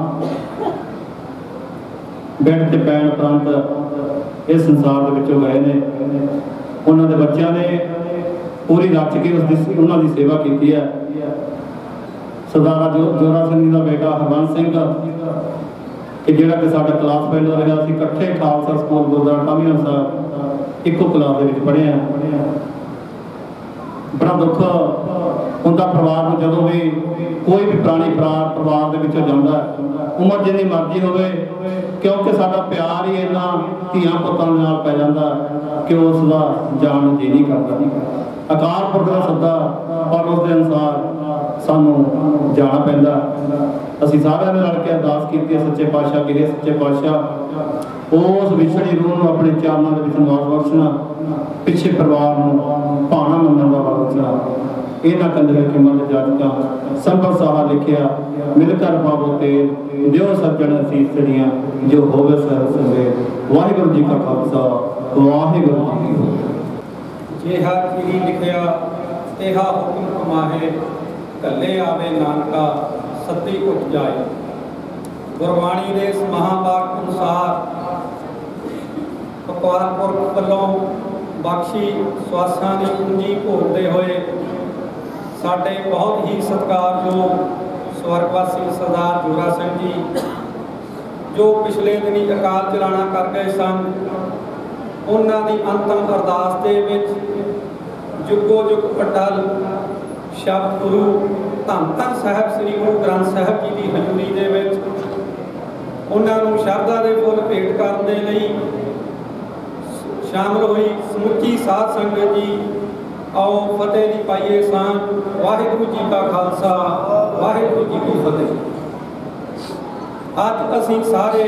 ਬੈਠ ਤੇ ਪੈਣ ਉਪਰੰਤ ਇਸ ਸੰਸਾਰ ਦੇ ਵਿੱਚੋਂ ਗਏ ਨੇ। ਉਹਨਾਂ ਦੇ ਬੱਚਿਆਂ ਨੇ पूरी रच के उसकी उन्होंने सेवा की है। सरदार जो जोरा सिंह का बेटा हरबंस सिंह कि जोड़ा कि साडा क्लास फ्रेंड रहा, असीं इकट्ठे खालसा स्कूल गुरुद्वारा टामियां साहब इको क्लास के पढ़े हैं। बड़ा दुख उनका परिवार में जदों भी कोई भी प्राणी परिवार के विचों जांदा उम्र जिन्नी मर्जी होवे, क्योंकि साडा प्यार ही इन्ना धीआं पुत्तां नाल पै जांदा कि उसका जान जी नहीं करता। अकाल पुरख का सद्दा पर उसके अनुसार सानू जाना पैंदा। असीं सारिआं ने रल के अरदास कीती सच्चे पातशाह कि हे सच्चे पातशाह उस विछड़ी रूह नूं अपने चरणों के विच निवास बख्शना, पिछे परिवार नूं भाणा मनण दा बख्शना। इन्हां कंजर के मत जाजका संभव साहा लिखिया मिलकर पावो तेल दिओ सज्जण असीस सड़ियां जो होवे सर संगे। वाहिगुरू जी का खालसा वाहिगुरू जी की फतेह। जेहा चिरी लिखिया तेहा हुक्म कमाहे, कले आवे नानका सती उठ जाए। गुरबाणी के इस महावाक अनुसार अकाल पुरख वल्लों बख्शी स्वासां की पूंजी भोगते हुए साडे बहुत ही सत्कारयोग स्वर्गवासी सरदार जोरा सिंह जी जो पिछले दिनी अकाल चलाना कर गए सन, उन्हां दी अंतिम अरदास दे विच जुगो जुग अटल शब्द गुरु धन धन साहब श्री गुरु ग्रंथ साहब जी की हजूरी दे विच उन्हां नूं शरधा दे फुल भेंट करन दे लई शामिल हुई समुची साध संगत जी। आओ फतेह दी पाइए सांझ। वाहिगुरू जी का खालसा वाहिगुरू जी की फतेह। अज असीं सारे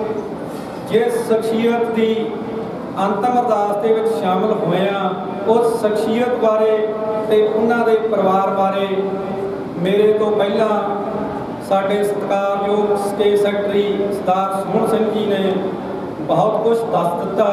जिस शख्सियत की अंतिम अरदास दे विच शामिल होए हां, उस शख्सियत बारे ते उन्हां दे परिवार बारे मेरे तो पहला साडे सत्कारयोग स्टेट सैकटरी सरदार सुमन सिंह जी ने बहुत कुछ दस दिता।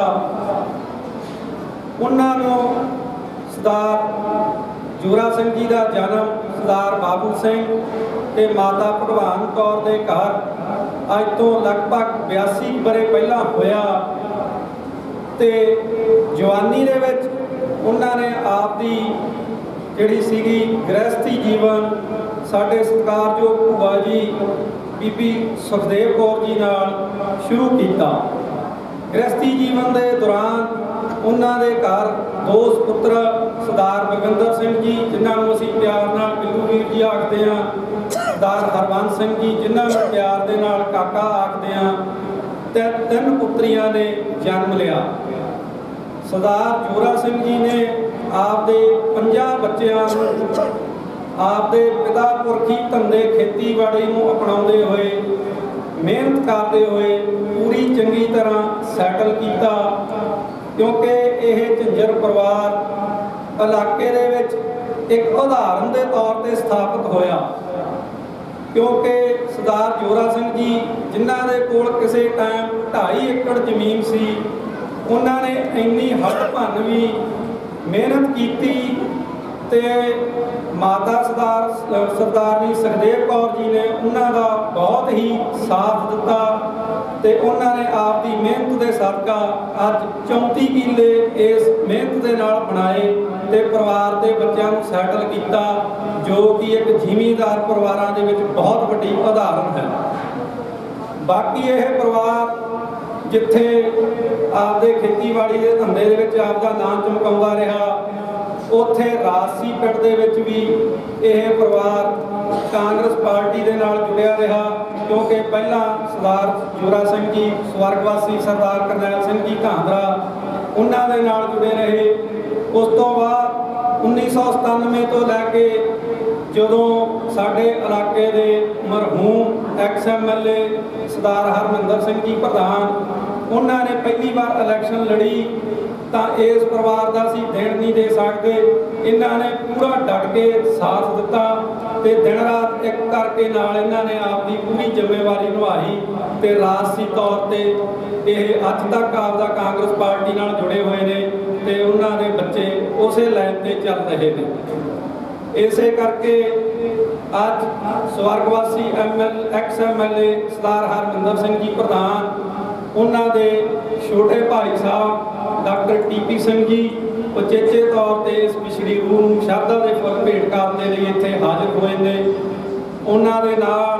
उन्हां नूं सरदार जोरा सिंह जी का जन्म सरदार बाबू सिंह ते माता भगवान कौर के घर अज तो लगभग बयासी बरे पहला होया ते जवानी दे विच उन्होंने आप दी जिहड़ी सीगी गृहस्थी जीवन साडे सत्कारयोग भूआ जी बीबी सुखदेव कौर जी नाल शुरू किया। गृहस्थी जीवन के दौरान ਉਹਨਾਂ ਦੇ ਘਰ ਦੋ ਸੁਪੁੱਤਰ ਸਰਦਾਰ ਬਲਵਿੰਦਰ ਸਿੰਘ ਜੀ ਜਿਨ੍ਹਾਂ ਨੂੰ ਅਸੀਂ ਪਿਆਰ ਨਾਲ ਬਿੱਲੂ ਵੀਰ ਜੀ ਆਖਦੇ ਹਾਂ, ਸਰਦਾਰ ਹਰਬੰਸ ਸਿੰਘ ਜੀ ਜਿਨ੍ਹਾਂ ਨੂੰ ਪਿਆਰ ਦੇ ਨਾਲ ਕਾਕਾ ਆਖਦੇ ਹਾਂ, ਤੇ ਤਿੰਨ ਪੁੱਤਰੀਆਂ ਨੇ ਜਨਮ ਲਿਆ। ਸਰਦਾਰ ਜੋਰਾ ਸਿੰਘ ਜੀ ਨੇ ਆਪਦੇ ਪੰਜਾਂ ਬੱਚਿਆਂ ਨੂੰ ਆਪਦੇ ਪਿਤਾ ਪੁਰਖੀ ਧੰਦੇ ਖੇਤੀਬਾੜੀ ਨੂੰ ਅਪਣਾਉਂਦੇ ਹੋਏ, ਮਿਹਨਤ ਕਰਦੇ ਹੋਏ ਪੂਰੀ ਚੰਗੀ ਤਰ੍ਹਾਂ ਸੈਟਲ ਕੀਤਾ, ਕਿਉਂਕਿ ਇਹ ਝੰਜਰ ਪਰਿਵਾਰ ਇਲਾਕੇ ਦੇ ਵਿੱਚ ਇੱਕ ਉਦਾਹਰਨ ਦੇ ਤੌਰ ਤੇ ਸਥਾਪਿਤ ਹੋਇਆ। ਕਿਉਂਕਿ ਸਰਦਾਰ ਜੋਰਾ ਸਿੰਘ ਜੀ ਜਿਨ੍ਹਾਂ ਦੇ ਕੋਲ ਕਿਸੇ ਟਾਈਮ ਢਾਈ ਏਕੜ ਜ਼ਮੀਨ ਸੀ, ਉਹਨਾਂ ਨੇ ਇੰਨੀ ਹੱਡ ਭੰਨਵੀਂ ਮਿਹਨਤ ਕੀਤੀ ਤੇ ਮਾਤਾ ਸਰਦਾਰ ਸਰਦਾਰਨੀ ਸੁਖਦੇਵ ਕੌਰ ਜੀ ਨੇ ਉਹਨਾਂ ਦਾ ਬਹੁਤ ਹੀ ਸਾਥ ਦਿੱਤਾ ਤੇ ਉਹਨਾਂ ਨੇ ਆਪ ਦੀ ਮਿਹਨਤ ਦੇ ਸਦਕਾ ਅੱਜ ਚੌਂਤੀ ਕਿੱਲੇ ਇਸ ਮਿਹਨਤ ਦੇ ਨਾਲ ਬਣਾਏ ਤੇ ਪਰਿਵਾਰ ਦੇ ਬੱਚਿਆਂ ਨੂੰ ਸੈਟਲ ਕੀਤਾ, ਜੋ ਕਿ ਇੱਕ ਜ਼ਿਮੀਂਦਾਰ ਪਰਿਵਾਰਾਂ ਦੇ ਵਿੱਚ ਬਹੁਤ ਵੱਡੀ ਉਦਾਹਰਨ ਹੈ। ਬਾਕੀ ਇਹ ਪਰਿਵਾਰ ਜਿੱਥੇ ਆਪਦੇ ਖੇਤੀਬਾੜੀ ਦੇ ਧੰਦੇ ਦੇ ਵਿੱਚ ਆਪਦਾ ਨਾਮ ਚਮਕਾਉਂਦਾ ਰਿਹਾ, ਉੱਥੇ ਰਾਜਸੀ ਪਿੰਡ ਦੇ ਵਿੱਚ ਵੀ ਇਹ ਪਰਿਵਾਰ ਕਾਂਗਰਸ ਪਾਰਟੀ ਦੇ ਨਾਲ ਜੁੜਿਆ ਰਿਹਾ, ਕਿਉਂਕਿ ਪਹਿਲਾਂ ਸਰਦਾਰ ਜੋਰਾ ਸਿੰਘ ਜੀ ਸਵਰਗਵਾਸੀ ਸਰਦਾਰ ਕਰਨੈਲ ਸਿੰਘ ਜੀ ਘਾਂਦਰਾ ਉਹਨਾਂ ਦੇ ਨਾਲ ਜੁੜੇ ਰਹੇ। ਉਸ ਤੋਂ ਬਾਅਦ ਉੱਨੀ ਸੌ ਸਤਾਨਵੇਂ ਤੋਂ ਲੈ ਕੇ ਜਦੋਂ ਸਾਡੇ ਇਲਾਕੇ ਦੇ ਮਰਹੂਮ ex M L A Sardar Harminder Singh ji ਪ੍ਰਧਾਨ ਉਹਨਾਂ ਨੇ ਪਹਿਲੀ ਵਾਰ ਇਲੈਕਸ਼ਨ ਲੜੀ, ਤਾਂ ਇਸ ਪਰਿਵਾਰ ਦਾ ਅਸੀਂ ਦੇਣ ਨਹੀਂ ਦੇ ਸਕਦੇ। ਇਹਨਾਂ ਨੇ ਪੂਰਾ ਡਟ ਕੇ ਸਾਥ ਦਿੱਤਾ ਤੇ ਦਿਨ ਰਾਤ ਇੱਕ ਕਰਕੇ ਨਾਲ ਇਹਨਾਂ ਨੇ ਆਪਦੀ ਪੂਰੀ ਜ਼ਿੰਮੇਵਾਰੀ ਨਿਭਾਈ ਤੇ ਰਾਜਸੀ ਤੌਰ ਤੇ ਇਹ ਅੱਜ ਤੱਕ ਆਪਦਾ ਕਾਂਗਰਸ ਪਾਰਟੀ ਨਾਲ ਜੁੜੇ ਹੋਏ ਨੇ ਤੇ ਉਹਨਾਂ ਦੇ ਬੱਚੇ ਉਸੇ ਲਾਈਨ ਤੇ ਚੱਲ ਰਹੇ ਨੇ। ਇਸੇ ਕਰਕੇ ਅੱਜ ਸਵਰਗਵਾਸੀ M L ex M L A Sardar Harminder Singh ji ਪ੍ਰਧਾਨ, ਉਹਨਾਂ ਦੇ ਛੋਟੇ ਭਾਈ ਸਾਹਿਬ doctor T P Singh ji ਉਚੇਚੇ ਤੌਰ ਤੇ ਇਸ ਪਿਛੜੀ ਰੂਹ ਨੂੰ ਸ਼ਰਧਾ ਦੇ ਫੁੱਲ ਭੇਟ ਕਰਨ ਦੇ ਲਈ ਇੱਥੇ ਹਾਜ਼ਰ ਹੋਏ ਨੇ। ਉਹਨਾਂ ਦੇ ਨਾਲ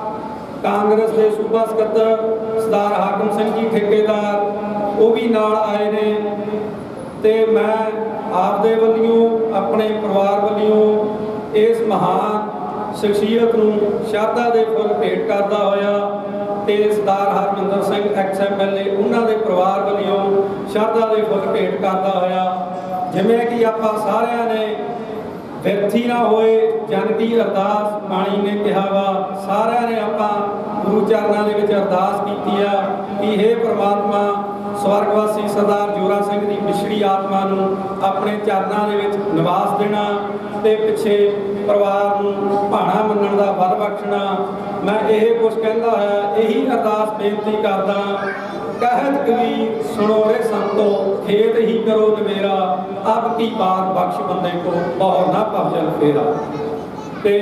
ਕਾਂਗਰਸ ਦੇ ਸੂਬਾ ਸਕੱਤਰ ਸਰਦਾਰ ਹਾਕਮ ਸਿੰਘ ਜੀ ਠੇਕੇਦਾਰ ਉਹ ਵੀ ਨਾਲ ਆਏ ਨੇ ਤੇ ਮੈਂ ਆਪਦੇ ਵੱਲੋਂ ਆਪਣੇ ਪਰਿਵਾਰ ਵੱਲੋਂ ਇਸ ਮਹਾਨ ਸ਼ਖਸੀਅਤ ਨੂੰ ਸ਼ਰਧਾ ਦੇ ਫੁੱਲ ਭੇਟ ਕਰਦਾ ਹੋਇਆ ਤੇ Sardar Harminder Singh ex M L A ਉਹਨਾਂ ਦੇ ਪਰਿਵਾਰ ਵੱਲੋਂ ਸ਼ਰਧਾ ਦੇ ਫੁੱਲ ਭੇਟ ਕਰਦਾ ਹੋਇਆ। ਜਿਵੇਂ ਕਿ ਆਪਾਂ ਸਾਰਿਆਂ ਨੇ ਵਿਅਰਥੀ ਨਾ ਹੋਏ ਜਨ ਦੀ ਅਰਦਾਸ ਬਾਣੀ ਨੇ ਕਿਹਾ ਵਾ, ਸਾਰਿਆਂ ਨੇ ਆਪਾਂ ਗੁਰੂ ਚਰਨਾਂ ਦੇ ਵਿੱਚ ਅਰਦਾਸ ਕੀਤੀ ਆ ਕਿ ਹੇ ਪ੍ਰਮਾਤਮਾ ਸਵਰਗਵਾਸੀ ਸਰਦਾਰ ਜੋਰਾ ਸਿੰਘ ਦੀ ਵਿਛੜੀ ਆਤਮਾ ਨੂੰ ਆਪਣੇ ਚਰਨਾਂ ਦੇ ਵਿੱਚ ਨਿਵਾਸ ਦੇਣਾ ਤੇ ਪਿੱਛੇ ਪਰਿਵਾਰ ਨੂੰ ਭਾਣਾ ਮੰਨਣ ਦਾ ਬਲ ਬਖਸ਼ਣਾ। ਮੈਂ ਇਹ ਕੁਝ ਕਹਿੰਦਾ ਹੋਇਆ ਇਹੀ ਅਰਦਾਸ ਬੇਨਤੀ ਕਰਦਾ, ਕਹਿਤ ਕਬੀਰ ਸੁਣੋ ਰੇ ਸੰਤੋ ਖੇਤ ਹੀ ਕਰੋ ਨਵੇਰਾ, ਅਬ ਕੀ ਬਾਤ ਬਖਸ਼ ਬੰਦੇ ਕੋ ਬਹੁ ਨਾ ਭਵਜਲ ਫੇਰਾ। ਤੇ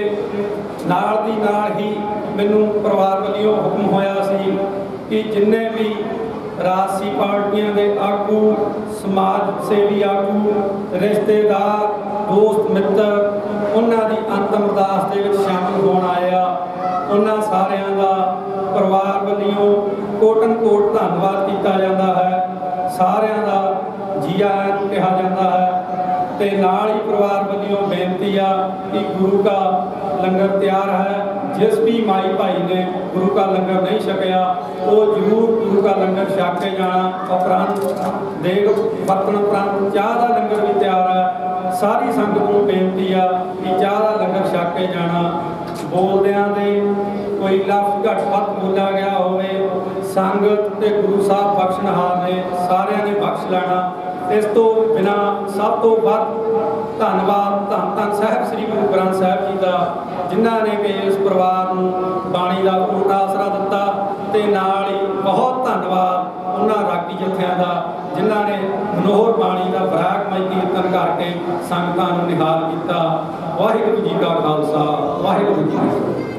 ਨਾਲ ਦੀ ਨਾਲ ਹੀ ਮੈਨੂੰ ਪਰਿਵਾਰ ਵੱਲੋਂ ਹੁਕਮ ਹੋਇਆ ਸੀ ਕਿ ਜਿੰਨੇ ਵੀ ਰਾਜਸੀ ਪਾਰਟੀਆਂ ਦੇ ਆਗੂ, ਸਮਾਜ ਸੇਵੀ ਆਗੂ, ਰਿਸ਼ਤੇਦਾਰ, ਦੋਸਤ ਮਿੱਤਰ ਉਹਨਾਂ ਦੀ ਅੰਤਮ ਅਰਦਾਸ ਦੇ ਵਿੱਚ ਸ਼ਾਮਿਲ ਹੋਣ ਆਏ ਆ, ਉਹਨਾਂ ਸਾਰਿਆਂ ਦਾ ਪਰਿਵਾਰ ਵੱਲੋਂ ਕੋਟਨ ਕੋਟ ਧੰਨਵਾਦ ਕੀਤਾ ਜਾਂਦਾ ਹੈ। ਸਾਰਿਆਂ ਦਾ ਜੀ ਆਇਆਂ ਨੂੰ ਕਿਹਾ ਜਾਂਦਾ ਹੈ ਤੇ ਨਾਲ ਹੀ ਪਰਿਵਾਰ ਵੱਲੋਂ ਬੇਨਤੀ ਆ ਕਿ ਗੁਰੂ ਦਾ ਲੰਗਰ ਤਿਆਰ ਹੈ। ਜਿਸ ਵੀ ਮਾਈ ਭਾਈ ਨੇ ਗੁਰੂ का लंगर नहीं छकिया वो जरूर गुरु का लंगर छक के जाना। उपरंत देग बर्तन उपरंत चाह का लंगर भी तैयार है। सारी संगत को बेनती आ कि चाह का लंगर छक के जाना। बोलदियां दे कोई लफ्ज घट वध बोलिया गया होवे, संगत ते गुरु साहब बख्शनहार ने सारिਆਂ ने बख्श लेना। इस तो बिना सब तो वध धन्नवाद धन धन साहब श्री गुरु ग्रंथ साहब जी का, जिन्हों ने कि इस परिवार को बाणी का पूर्ण आसरा दिता। ते नाल ही बहुत धन्नवाद उन्होंने रागी जत्थियां का, जिन्हों ने मनोहर बाणी का बरागमय कीर्तन करके संगतां नूं निहाल किया। वाहिगुरू जी का खालसा, वाहिगुरू जी की फतेह।